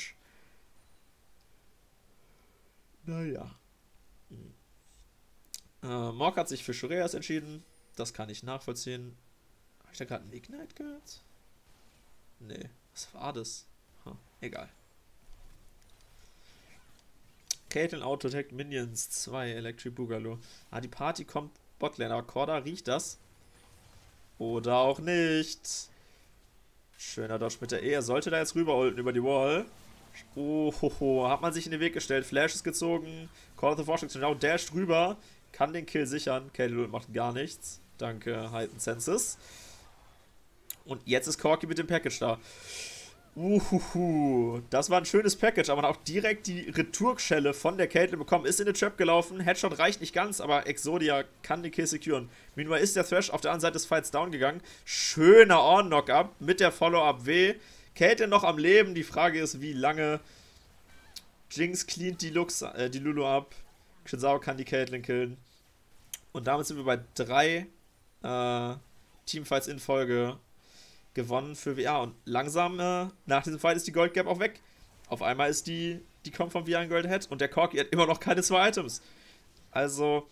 Naja. Mork hat sich für Shureas entschieden. Das kann ich nachvollziehen. Habe ich da gerade einen Ignite gehört? Nee. Was war das? Egal. Caitlyn Auto-Attack Minions 2 Electric Boogaloo. Die Party kommt Botlane, aber Korda riecht das. Oder auch nicht. Schöner Dodge mit der E. Er sollte da jetzt rüber ulten über die Wall. Oh, hat man sich in den Weg gestellt. Flash ist gezogen. Call of the Fortune genau dasht rüber. Kann den Kill sichern. Caitlyn macht gar nichts. Danke, Heightened Senses. Und jetzt ist Corki mit dem Package da. Das war ein schönes Package, aber auch direkt die Retourschelle von der Caitlyn bekommen. Ist in den Trap gelaufen. Headshot reicht nicht ganz, aber Exodia kann den Kill securen. Meanwhile ist der Thresh auf der anderen Seite des Fights down gegangen. Schöner On-Knock-Up mit der Follow-Up-W. Caitlyn noch am Leben. Die Frage ist, wie lange. Jinx cleant die Lulu ab. Xinzao kann die Caitlyn killen. Und damit sind wir bei 3 Teamfights in Folge gewonnen für VR. Und langsam nach diesem Fight ist die Gold Gap auch weg. Auf einmal ist die kommt vom VR in Gold Head und der Corki hat immer noch keine 2 Items. Also,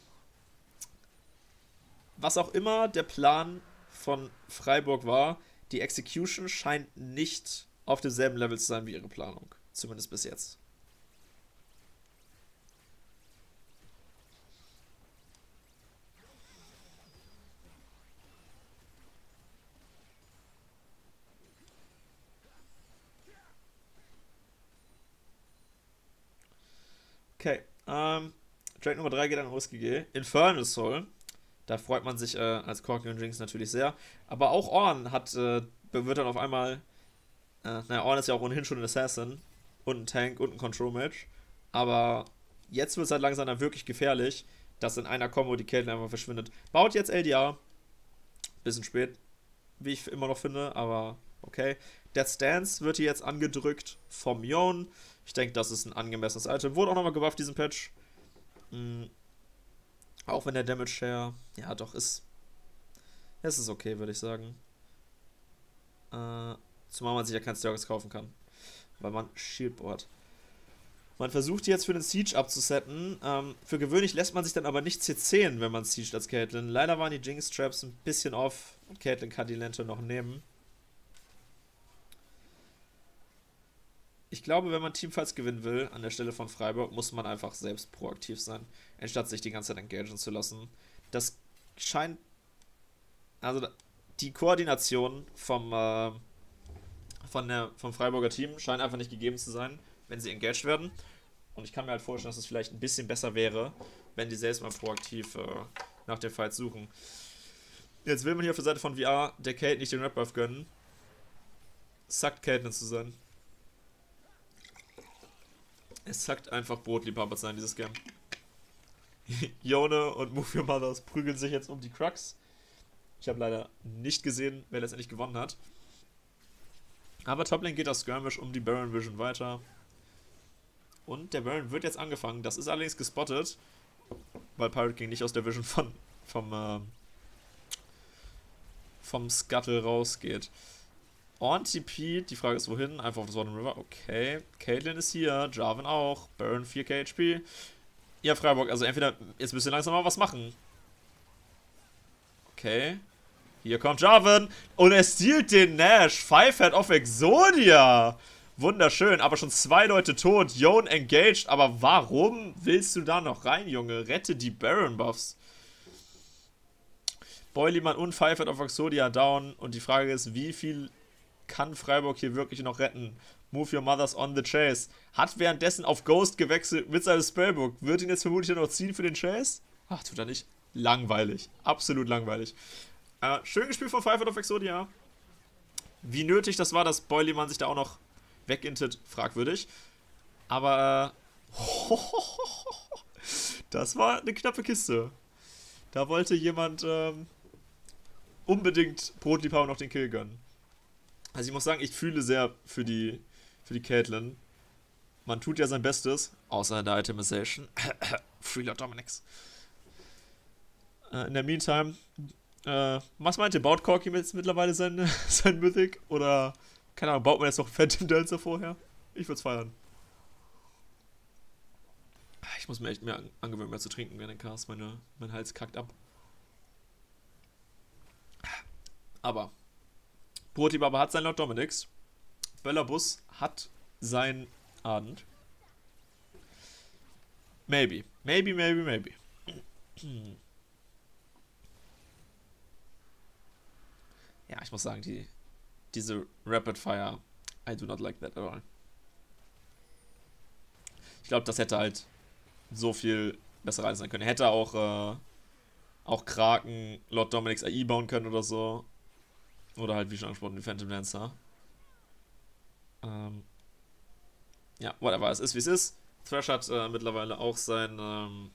was auch immer der Plan von Freiburg war, die Execution scheint nicht auf demselben Level zu sein wie ihre Planung. Zumindest bis jetzt. Okay, Trade Nummer 3 geht an OSGG. Infernal Soul. Da freut man sich als Corki und Jinx natürlich sehr. Aber auch Ornn wird dann auf einmal. Ornn ist ja auch ohnehin schon ein Assassin. Und ein Tank und ein Control-Match. Aber jetzt wird es halt langsam dann wirklich gefährlich, dass in einer Combo die Caitlyn einfach verschwindet. Baut jetzt LDR. Bisschen spät, wie ich immer noch finde, aber okay. Der Stance wird hier jetzt angedrückt vom Yon. Ich denke, das ist ein angemessenes Item. Wurde auch nochmal gebufft, diesen Patch. Auch wenn der Damage Share, ja doch, es ist okay, würde ich sagen. Zumal man sich ja kein Sturges kaufen kann. Weil man Shieldboard. Man versucht jetzt für den Siege abzusetten. Für gewöhnlich lässt man sich dann aber nicht CC'en, wenn man Siege als Caitlyn. Leider waren die Jinx-Traps ein bisschen off und Caitlyn kann die Lente noch nehmen. Ich glaube, wenn man Teamfights gewinnen will, an der Stelle von Freiburg, muss man einfach selbst proaktiv sein, anstatt sich die ganze Zeit engagieren zu lassen. Das scheint, also die Koordination vom Freiburger Team scheint einfach nicht gegeben zu sein, wenn sie engaged werden. Und ich kann mir halt vorstellen, dass es vielleicht ein bisschen besser wäre, wenn die selbst mal proaktiv nach dem Fight suchen. Jetzt will man hier auf der Seite von VR der Kate nicht den Rap-Buff gönnen. Suckt Caitlyn zu sein. Es sagt einfach Brotliebhaber sein, dieses Game. Yone und Move Your Mothers prügeln sich jetzt um die Crux. Ich habe leider nicht gesehen, wer letztendlich gewonnen hat. Aber Toplane geht aus Skirmish um die Baron Vision weiter. Und der Baron wird jetzt angefangen. Das ist allerdings gespottet. weil Pirate King nicht aus der Vision vom Scuttle rausgeht. On TP, die Frage ist wohin? Einfach auf das Sword River. Okay. Caitlyn ist hier, Jarvan auch. Baron 4k HP. Ja, Freiburg, also entweder jetzt müsst ihr langsam mal was machen. Okay. Hier kommt Jarvan. Und er stealt den Nash. Five-Head auf Exodia. Wunderschön, aber schon 2 Leute tot. Yone engaged. Aber warum willst du da noch rein, Junge? Rette die Baron-Buffs. Boilyman und Five-Head auf Exodia down. Und die Frage ist, wie viel kann Freiburg hier wirklich noch retten? Move your mothers on the chase. Hat währenddessen auf Ghost gewechselt mit seinem Spellbook. Wird ihn jetzt vermutlich noch ziehen für den Chase? Ach, tut er nicht. Langweilig. Absolut langweilig. Schön gespielt von Five-Head auf Exodia. Wie nötig das war, dass Boilyman sich da auch noch wegintet, fragwürdig. Aber das war eine knappe Kiste. Da wollte jemand unbedingt Brotliebhaber noch den Kill gönnen. Also ich muss sagen, ich fühle sehr für die Caitlyn. Man tut ja sein Bestes, außer in der Itemization. Free Lord Dominix. In der Meantime, was meint ihr? Baut Corki jetzt mittlerweile sein Mythic? Oder, keine Ahnung, baut man jetzt noch Phantom Dancer vorher? Ich würde es feiern. Ich muss mir echt mehr angewöhnen, mehr zu trinken während den Cast. Mein Hals kackt ab. Aber Brotibaba hat sein Lord Dominix. Bellabus hat sein Ardent. Maybe. Ja, ich muss sagen, diese Rapid Fire, I do not like that at all. Ich glaube, das hätte halt so viel besser rein sein können. Hätte auch Kraken Lord Dominix AI bauen können oder so. Oder halt, wie schon angesprochen, die Phantom Dancer. Ja, whatever. Es ist, wie es ist. Thresh hat mittlerweile auch sein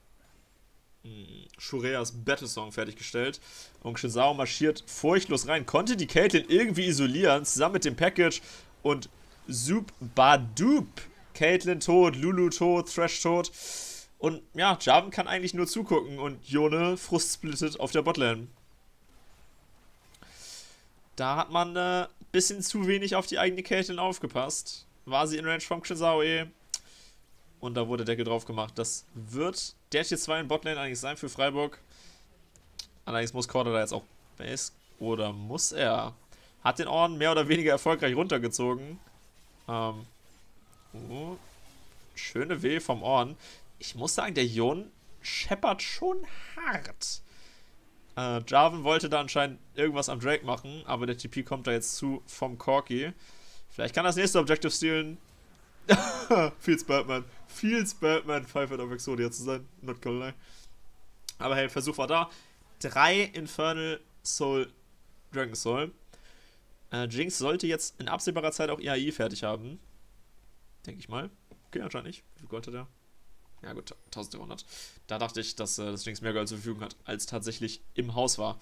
Shureas Battle-Song fertiggestellt. Und Shizao marschiert furchtlos rein. Konnte die Caitlyn irgendwie isolieren, zusammen mit dem Package. Und Zoop Badoop. Caitlyn tot, Lulu tot, Thresh tot. Und ja, Jarvan kann eigentlich nur zugucken. Und Yone frustsplittet auf der Botlane. Da hat man ein bisschen zu wenig auf die eigene Caitlyn aufgepasst. War sie in Range vom Shizao und da wurde Deckel drauf gemacht. Das wird der Tier 2 in Botlane eigentlich sein für Freiburg. Allerdings muss Korda da jetzt auch Base. Oder muss er? Hat den Orden mehr oder weniger erfolgreich runtergezogen. Schöne W vom Orden. Ich muss sagen, der Yone scheppert schon hart. Jarvan wollte da anscheinend irgendwas am Drake machen, aber der TP kommt da jetzt zu vom Corki. Vielleicht kann das nächste Objective stealen. Feels Batman, 5 auf Exodia zu sein. Not gonna lie. Aber hey, Versuch war da. 3 Infernal Soul Dragon Soul. Jinx sollte jetzt in absehbarer Zeit auch ihr AI fertig haben. Denke ich mal. Okay, anscheinend nicht. Wie viel Gold hat er? Ja gut, 1300. Da dachte ich, dass das Jinx mehr Gold zur Verfügung hat, als tatsächlich im Haus war.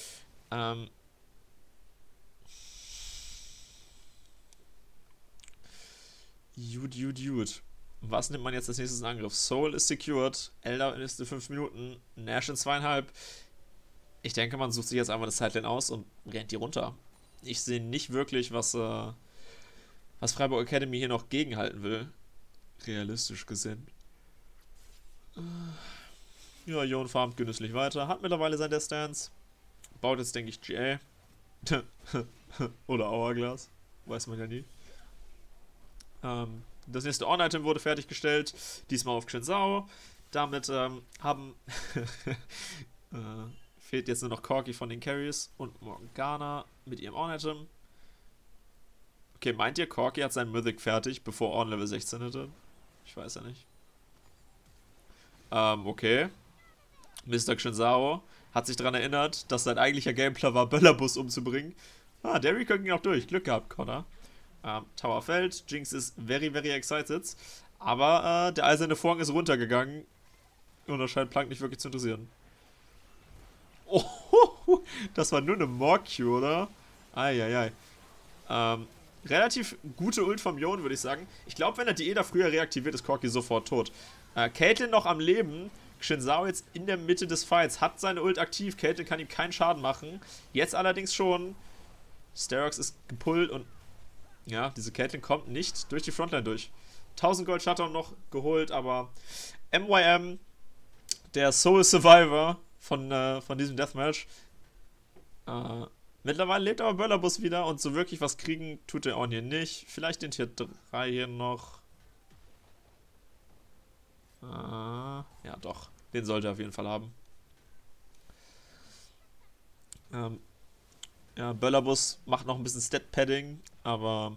Jude. Was nimmt man jetzt als nächstes in Angriff? Soul ist secured. Elder ist in 5 Minuten. Nash in 2,5. Ich denke, man sucht sich jetzt einmal das Sideline aus und rennt die runter. Ich sehe nicht wirklich, was Freiburg Academy hier noch gegenhalten will. Realistisch gesehen. Ja, Yone farmt genüsslich weiter. Hat mittlerweile sein Death Stance. Baut jetzt, denke ich, GA. Oder Hourglass. Weiß man ja nie. Das nächste On-Item wurde fertiggestellt. Diesmal auf Shizao. Damit fehlt jetzt nur noch Corki von den Carries und Morgana mit ihrem On-Item. Okay, meint ihr, Corki hat sein Mythic fertig, bevor On Level 16 hätte? Ich weiß ja nicht. Okay. Mr. Shizao hat sich daran erinnert, dass sein eigentlicher Gameplan war, Bellabus umzubringen. Der Recall ging auch durch. Glück gehabt, Connor. Tower fällt. Jinx ist very, very excited. Aber der eiserne Vorhang ist runtergegangen. Und das scheint Plank nicht wirklich zu interessieren. Oh, das war nur eine Morq, oder? Eieiei. Relativ gute Ult vom Yone, würde ich sagen. Ich glaube, wenn er die Eda früher reaktiviert, ist Corki sofort tot. Caitlyn noch am Leben. Xin Zhao jetzt in der Mitte des Fights, hat seine Ult aktiv, Caitlyn kann ihm keinen Schaden machen. Jetzt allerdings schon. Sterox ist gepullt und ja, diese Caitlyn kommt nicht durch die Frontline durch. 1000 Gold Shutdown noch geholt, aber MYM, der Soul Survivor von diesem Deathmatch, mittlerweile lebt aber Böllerbus wieder und so wirklich was kriegen tut er auch hier nicht. Vielleicht den Tier 3 hier noch. Ja, doch. Den sollte er auf jeden Fall haben. Ja, Böllerbus macht noch ein bisschen Stat-Padding, aber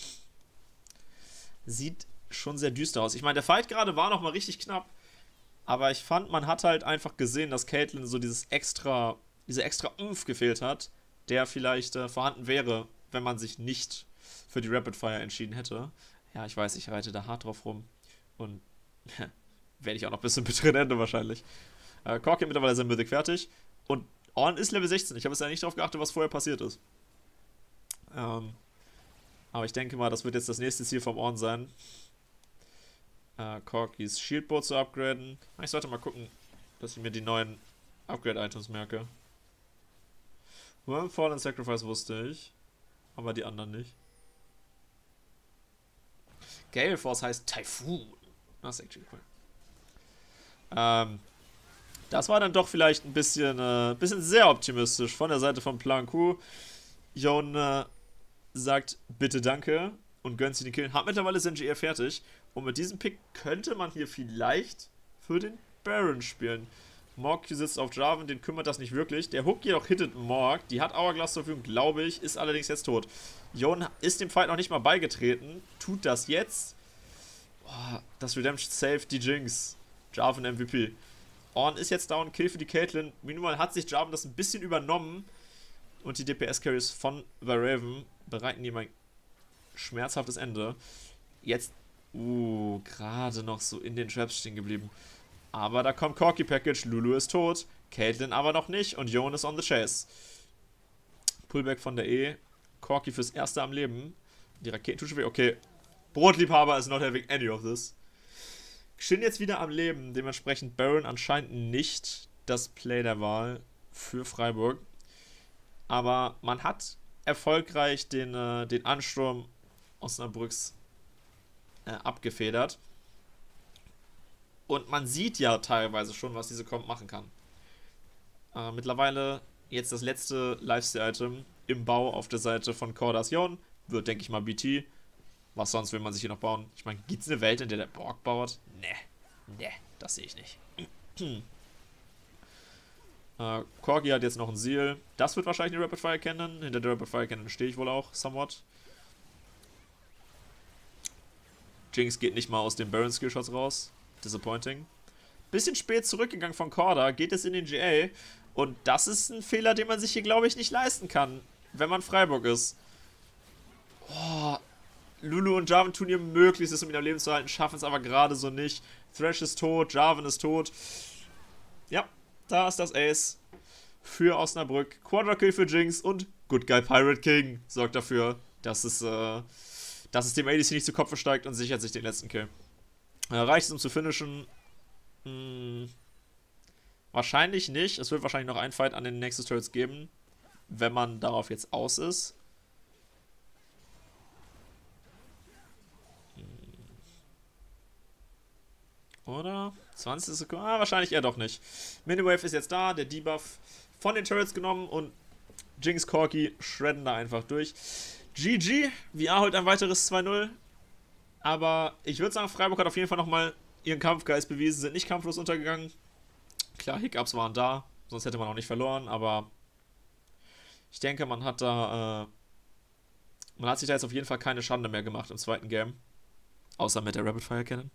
sieht schon sehr düster aus. Ich meine, der Fight gerade war nochmal richtig knapp, aber ich fand, man hat halt einfach gesehen, dass Caitlyn so diese extra Umf gefehlt hat, der vielleicht vorhanden wäre, wenn man sich nicht für die Rapid Fire entschieden hätte. Ja, ich weiß, ich reite da hart drauf rum und werde ich auch noch bis zum bitteren Ende wahrscheinlich. Corki mittlerweile sein Mythic fertig und Ornn ist Level 16. Ich habe jetzt ja nicht darauf geachtet, was vorher passiert ist. Aber ich denke mal, das wird jetzt das nächste Ziel vom Ornn sein. Corkis Shieldboard zu upgraden. Ich sollte mal gucken, dass ich mir die neuen Upgrade-Items merke. Fallen Sacrifice wusste ich, aber die anderen nicht. Gale Force heißt Typhoon. Das ist actually cool. Das war dann doch vielleicht ein bisschen sehr optimistisch von der Seite von Plan Q. Jon sagt bitte danke und gönnt sich den Kill. Hat mittlerweile Senji eher fertig. Und mit diesem Pick könnte man hier vielleicht für den Baron spielen. Morg sitzt auf Jarvan, den kümmert das nicht wirklich. Der Hook jedoch hittet Morg. Die hat Hourglass zur Verfügung, glaube ich, ist allerdings jetzt tot. Jon ist dem Fight noch nicht mal beigetreten. Tut das jetzt. Boah, das Redemption Save die Jinx. Jarvan MVP. Ornn ist jetzt down, Kill für die Caitlyn. Minimal hat sich Jarvan das ein bisschen übernommen. Und die DPS-Carries von Raven bereiten ihm ein schmerzhaftes Ende. Jetzt, gerade noch so in den Traps stehen geblieben. Aber da kommt Corki Package, Lulu ist tot, Caitlyn aber noch nicht und Jon ist on the chase. Pullback von der E, Corki fürs Erste am Leben. Die Raketen tut schon weh, okay. Brotliebhaber is not having any of this. Xin jetzt wieder am Leben, dementsprechend Baron anscheinend nicht das Play der Wahl für Freiburg. Aber man hat erfolgreich den Ansturm Osnabrücks abgefedert. Und man sieht ja teilweise schon, was diese Comp machen kann. Mittlerweile jetzt das letzte Lifesteal-Item im Bau auf der Seite von Cordas Jon. Wird, denke ich mal, BT. Was sonst will man sich hier noch bauen? Ich meine, gibt es eine Welt, in der der Borg baut? Nee, das sehe ich nicht. Corgi hat jetzt noch ein Seal. Das wird wahrscheinlich eine Rapid Fire Cannon. Hinter der Rapid Fire Cannon stehe ich wohl auch, somewhat. Jinx geht nicht mal aus den Baron Skillshots raus. Disappointing. Bisschen spät zurückgegangen von Corda, geht es in den GA. Und das ist ein Fehler, den man sich hier, glaube ich, nicht leisten kann, wenn man Freiburg ist. Oh, Lulu und Jarvan tun ihr Möglichstes, um ihn am Leben zu halten, schaffen es aber gerade so nicht. Thresh ist tot, Jarvan ist tot. Ja, da ist das Ace für Osnabrück. Quadra-Kill für Jinx und Good Guy Pirate King sorgt dafür, dass es dem ADC nicht zu Kopf steigt und sichert sich den letzten Kill. Reicht es, um zu finishen? Wahrscheinlich nicht. Es wird wahrscheinlich noch ein Fight an den Nexus Turrets geben, wenn man darauf jetzt aus ist. Oder? 20 Sekunden? Wahrscheinlich eher doch nicht. Miniwave ist jetzt da, der Debuff von den Turrets genommen und Jinx Corki shredden da einfach durch. GG, VR holt ein weiteres 2-0. Aber ich würde sagen, Freiburg hat auf jeden Fall nochmal ihren Kampfgeist bewiesen, sind nicht kampflos untergegangen. Klar, Hiccups waren da, sonst hätte man auch nicht verloren, aber ich denke, man hat sich da jetzt auf jeden Fall keine Schande mehr gemacht im zweiten Game. Außer mit der Rapid Fire Cannon.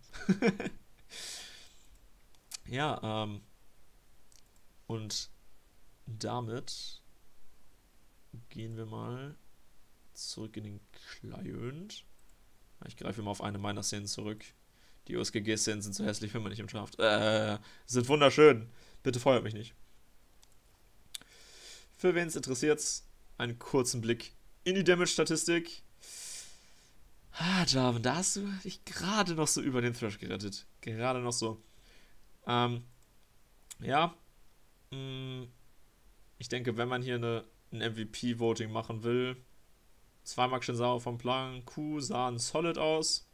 Ja, und damit gehen wir mal zurück in den Client. Ich greife mal auf eine meiner Szenen zurück. Die USGG-Szenen sind so hässlich, wenn man nicht im Schaft. Sind wunderschön. Bitte feuert mich nicht. Für wen es interessiert, einen kurzen Blick in die Damage-Statistik. Jarvan, da hast du dich gerade noch so über den Thresh gerettet. Gerade noch so. Ja, mh, ich denke, wenn man hier ein MVP-Voting machen will, zweimal schön sauer vom Plan, Q sahen solid aus.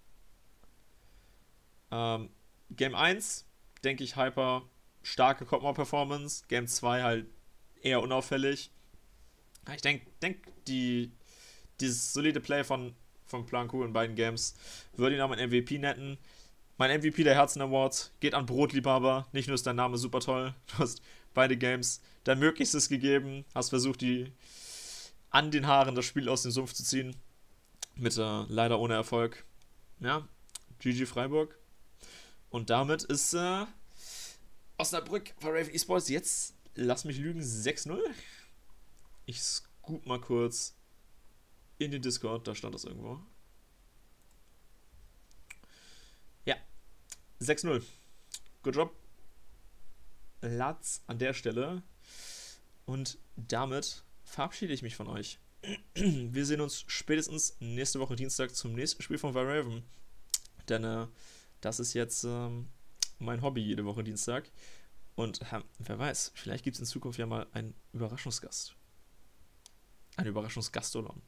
Game 1, denke ich, Hyper, starke Kopfball-Performance. Game 2 halt eher unauffällig. Ich denke, dieses solide Play von Plan Q in beiden Games würde ihn auch mein MVP nennen. Mein MVP der Herzen Awards geht an Brotliebhaber. Nicht nur ist dein Name super toll, du hast beide Games dein Möglichstes gegeben, hast versucht, an den Haaren das Spiel aus dem Sumpf zu ziehen. Mit leider ohne Erfolg. Ja, GG Freiburg. Und damit ist Osnabrück bei Raven Esports jetzt, lass mich lügen, 6-0. Ich scoop mal kurz in den Discord, da stand das irgendwo. Ja, 6-0. Good job. Latz an der Stelle. Und damit verabschiede ich mich von euch. Wir sehen uns spätestens nächste Woche Dienstag zum nächsten Spiel von Raven. Denn das ist jetzt mein Hobby jede Woche Dienstag. Und wer weiß, vielleicht gibt es in Zukunft ja mal einen Überraschungsgast. Ein Überraschungsgastolon.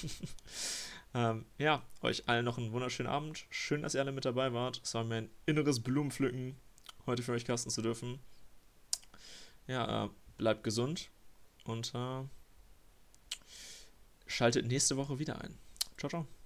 Ja, euch allen noch einen wunderschönen Abend. Schön, dass ihr alle mit dabei wart. Es war mir ein inneres Blumenpflücken, heute für euch casten zu dürfen. Ja, bleibt gesund und schaltet nächste Woche wieder ein. Ciao, ciao.